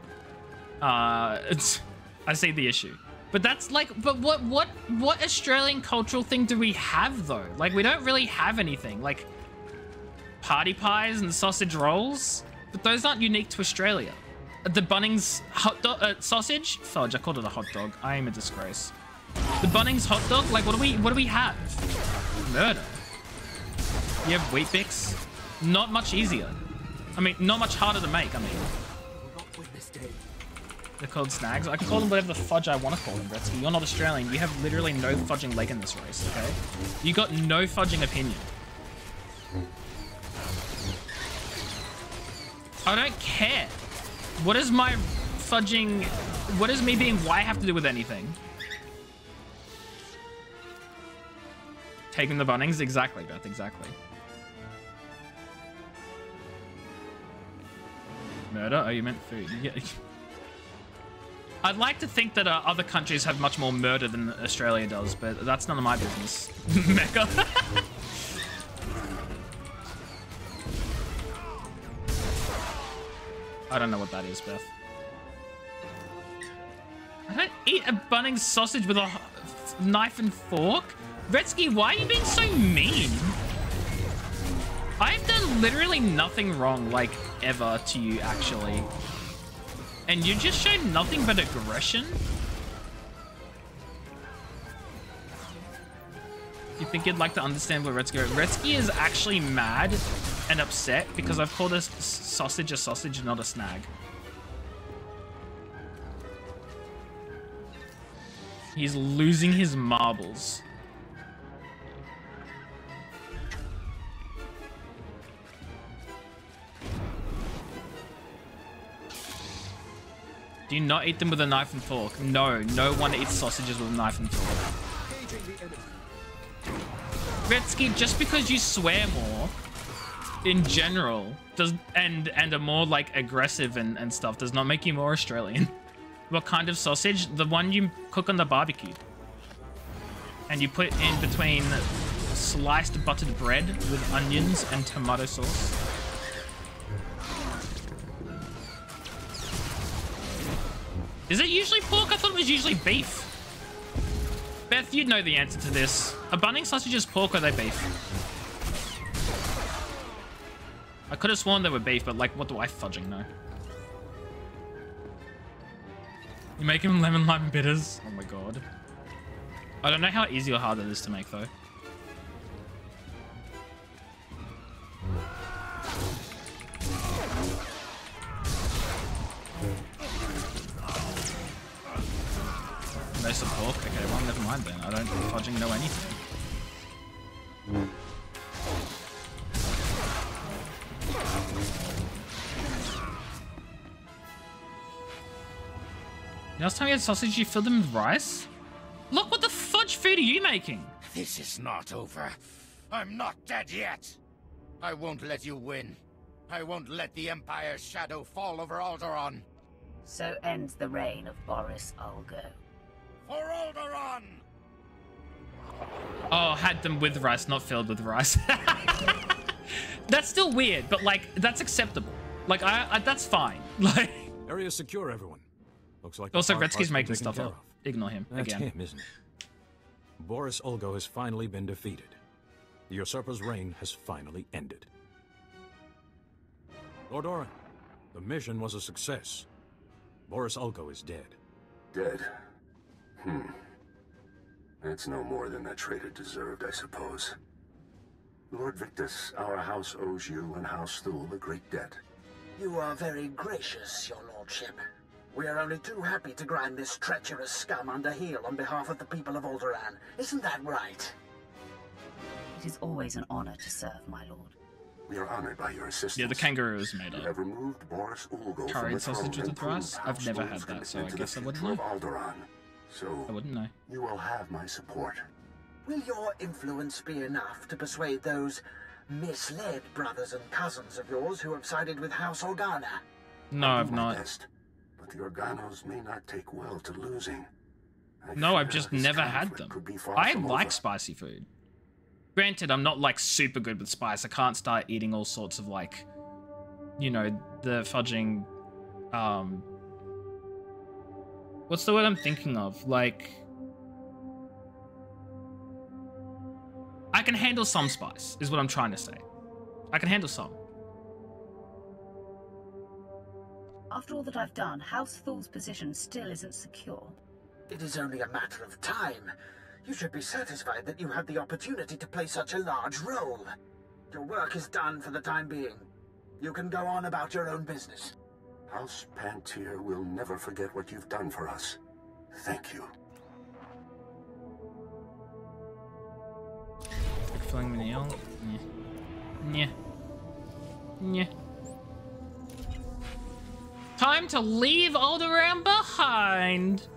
I see the issue. But that's like, but what Australian cultural thing do we have though? Like, we don't really have anything. Like, party pies and sausage rolls? But those aren't unique to Australia. The Bunnings hot dog, sausage? Fudge, I called it a hot dog. I am a disgrace. The Bunnings hot dog? Like, what do we have? Murder. You have Wheat Bix? Not much easier. I mean, not much harder to make, I mean. They're called snags. I can call them whatever the fudge I want to call them, Bretsky. You're not Australian. You have literally no fudging leg in this race, okay? You got no fudging opinion. I don't care. What is my fudging... What does me being white have to do with anything? Taking the Bunnings? Exactly, Beth, exactly. Murder? Oh, you meant food. Yeah. I'd like to think that other countries have much more murder than Australia does, but that's none of my business. Mecca. I don't know what that is, Beth. I don't eat a Bunnings sausage with a knife and fork. Retsky, why are you being so mean? I've done literally nothing wrong, like, ever to you, actually. And you just showed nothing but aggression? You think you'd like to understand what Retsky is? Retsky is actually mad and upset because I've called a sausage and not a snag. He's losing his marbles. Do you not eat them with a knife and fork? No, no one eats sausages with a knife and fork. Retsky, just because you swear more in general and are more like aggressive and stuff does not make you more Australian. What kind of sausage? The one you cook on the barbecue. And you put in between sliced buttered bread with onions and tomato sauce. Is it usually pork? I thought it was usually beef. Beth, you'd know the answer to this. Are Bunnings sausages pork or are they beef? I could have sworn they were beef, but like, what do I fudging know? You make them lemon lime bitters? Oh my god. I don't know how easy or hard it is to make though. No support? Okay, well, never mind then. I don't fudging know anything. Last time you had sausage, you filled them with rice? Look, what the fudge food are you making? This is not over. I'm not dead yet. I won't let you win. I won't let the Empire's shadow fall over Alderaan. So ends the reign of Boris Ulgo. For Alderaan! Oh, had them with rice, not filled with rice. That's still weird, but like, that's acceptable. Like, I that's fine. Like, area secure, everyone. Looks like also Retsky's making stuff up. Ignore him That's again. him, isn't it? Boris Ulgo has finally been defeated. The usurper's reign has finally ended. Lord Orin, the mission was a success. Boris Ulgo is dead. Dead? That's no more than that traitor deserved, I suppose. Lord Victus, our house owes you and House Thule a great debt. You are very gracious, your lordship. We are only too happy to grind this treacherous scum under heel on behalf of the people of Alderaan. Isn't that right? It is always an honor to serve, my lord. We are honored by your assistance. Yeah, the kangaroo is made You up. have removed Boris Ulgo Curry from the sausage throne with the and rice? proved I've House never had Thule's that, so I commitment to guess the I wouldn't future know. of Alderaan. So I wouldn't know. You will have my support. Will your influence be enough to persuade those misled brothers and cousins of yours who have sided with House Organa? No, I've not. Best, but the Organos may not take well to losing. No, I've just never had them. I like spicy food. Granted, I'm not like super good with spice. I can't start eating all sorts of like, you know, the fudging, what's the word I'm thinking of? Like, I can handle some spice, is what I'm trying to say. I can handle some. After all that I've done, House Thule's position still isn't secure. It is only a matter of time. You should be satisfied that you had the opportunity to play such a large role. Your work is done for the time being. You can go on about your own business. House Pantier will never forget what you've done for us. Thank you. Filling meal. Yeah. Yeah. Time to leave Alderaan behind.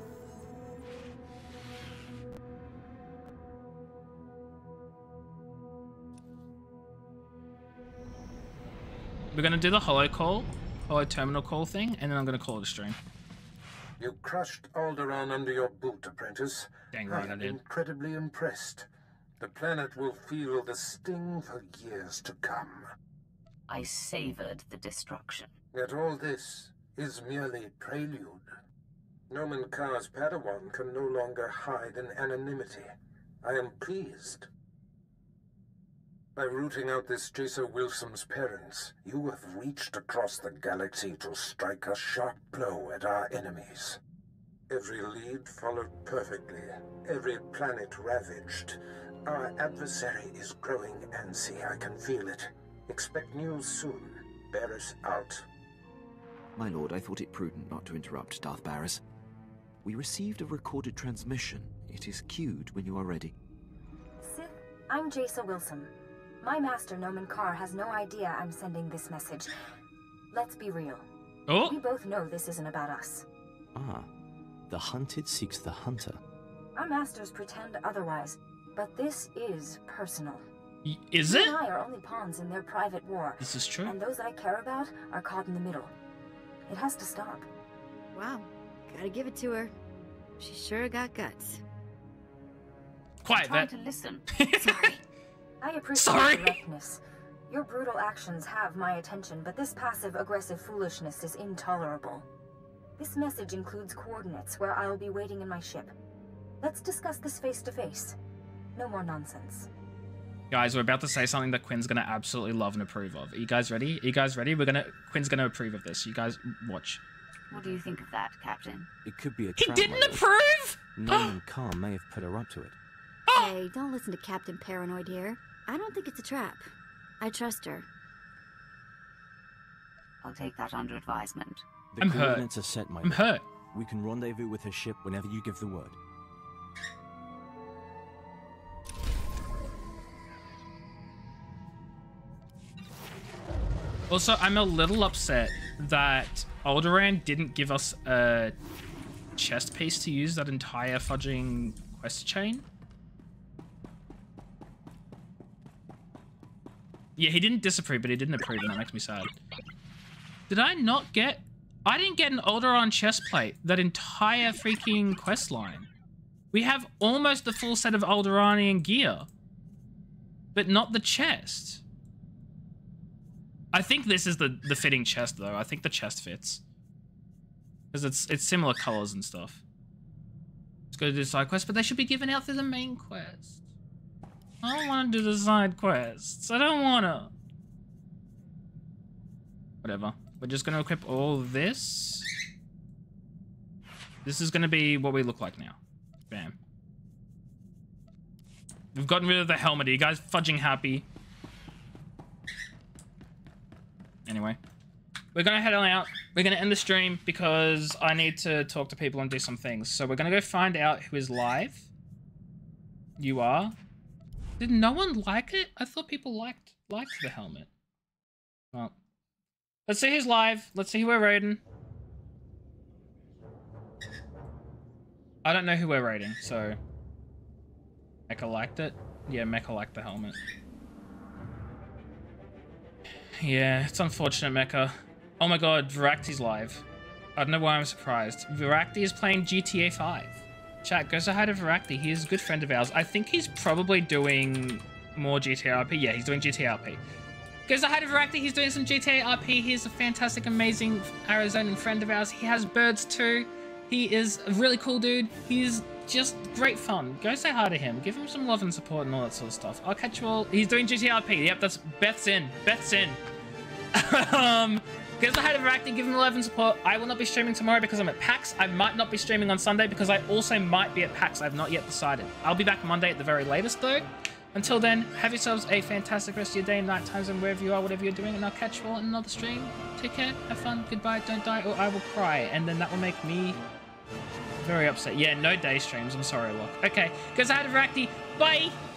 We're gonna do the holo terminal call thing, and then I'm gonna call it a stream. You crushed Alderaan under your boot, apprentice. Dang right I am did. incredibly impressed. The planet will feel the sting for years to come. I savored the destruction. Yet all this is merely prelude. Nomen Karr's Padawan can no longer hide in anonymity. I am pleased. By rooting out this Jacer Wilson's parents, you have reached across the galaxy to strike a sharp blow at our enemies. Every lead followed perfectly, every planet ravaged. Our adversary is growing antsy, I can feel it. Expect news soon. Barris out. My lord, I thought it prudent not to interrupt Darth Barris. We received a recorded transmission. It is queued when you are ready. Sith, I'm Jacer Wilson. My master, Nomen Karr, has no idea I'm sending this message. Let's be real. Oh. We both know this isn't about us. Ah, the hunted seeks the hunter. Our masters pretend otherwise, but this is personal. Is You it? and I are only pawns in their private war. This is true. And those I care about are caught in the middle. It has to stop. Wow, gotta give it to her. She sure got guts. Quiet, Trying to listen. Sorry. I appreciate Sorry. your directness. Your brutal actions have my attention, but this passive-aggressive foolishness is intolerable. This message includes coordinates where I'll be waiting in my ship. Let's discuss this face-to-face. No more nonsense. Guys, we're about to say something that Quinn's gonna absolutely love and approve of. Are you guys ready? Are you guys ready? Quinn's gonna approve of this. You guys watch. What do you think of that, Captain? It could be a He trap. didn't my lord. approve? Nomen Karr may have put her up to it. Hey, don't listen to Captain Paranoid here. I don't think it's a trap. I trust her. I'll take that under advisement. The I'm hurt. coordinates are set, my I'm lord. hurt. We can rendezvous with her ship whenever you give the word. Also, I'm a little upset that Alderaan didn't give us a chest piece to use that entire fudging quest chain. Yeah, he didn't disapprove, but he didn't approve, and that makes me sad. Did I not get... I didn't get an Alderaan chest plate, that entire freaking quest line. We have almost the full set of Alderaanian gear, but not the chest. I think this is the fitting chest, though. I think the chest fits. Because it's similar colors and stuff. go to do the side quest, but they should be given out through the main quest. I don't want to do the side quests. I don't want to. Whatever. We're just going to equip all this. This is going to be what we look like now. Bam. We've gotten rid of the helmet. Are you guys fudging happy? Anyway. We're going to head on out. We're going to end the stream because I need to talk to people and do some things. So we're going to go find out who is live. You are. Did no one like it? I thought people liked the helmet. Well, let's see who's live. Let's see who we're raiding. I don't know who we're raiding, so... Mecha liked it? Yeah, Mecha liked the helmet. Yeah, it's unfortunate, Mecha. Oh my god, Virakti's live. I don't know why I'm surprised. Virakti is playing GTA 5. Chat, go say hi to Virakti. He is a good friend of ours. I think he's probably doing more GTA RP. Yeah, he's doing GTA RP. Go say hi to Virakti. He's doing some GTA RP. He's a fantastic, amazing Arizonan friend of ours. He has birds too. He is a really cool dude. He's just great fun. Go say hi to him. Give him some love and support and all that sort of stuff. I'll catch you all. He's doing GTA RP. Yep, that's Beth's in. Beth's in. Go say hi to Virakti. Give him love and support. I will not be streaming tomorrow because I'm at PAX. I might not be streaming on Sunday because I also might be at PAX. I've not yet decided. I'll be back Monday at the very latest though. Until then, have yourselves a fantastic rest of your day and night times and wherever you are, whatever you're doing, and I'll catch you all in another stream. Take care, have fun, goodbye, don't die, or I will cry, and then that will make me very upset. Yeah, no day streams, I'm sorry, Locke. Okay, go say hi to Virakti. Bye!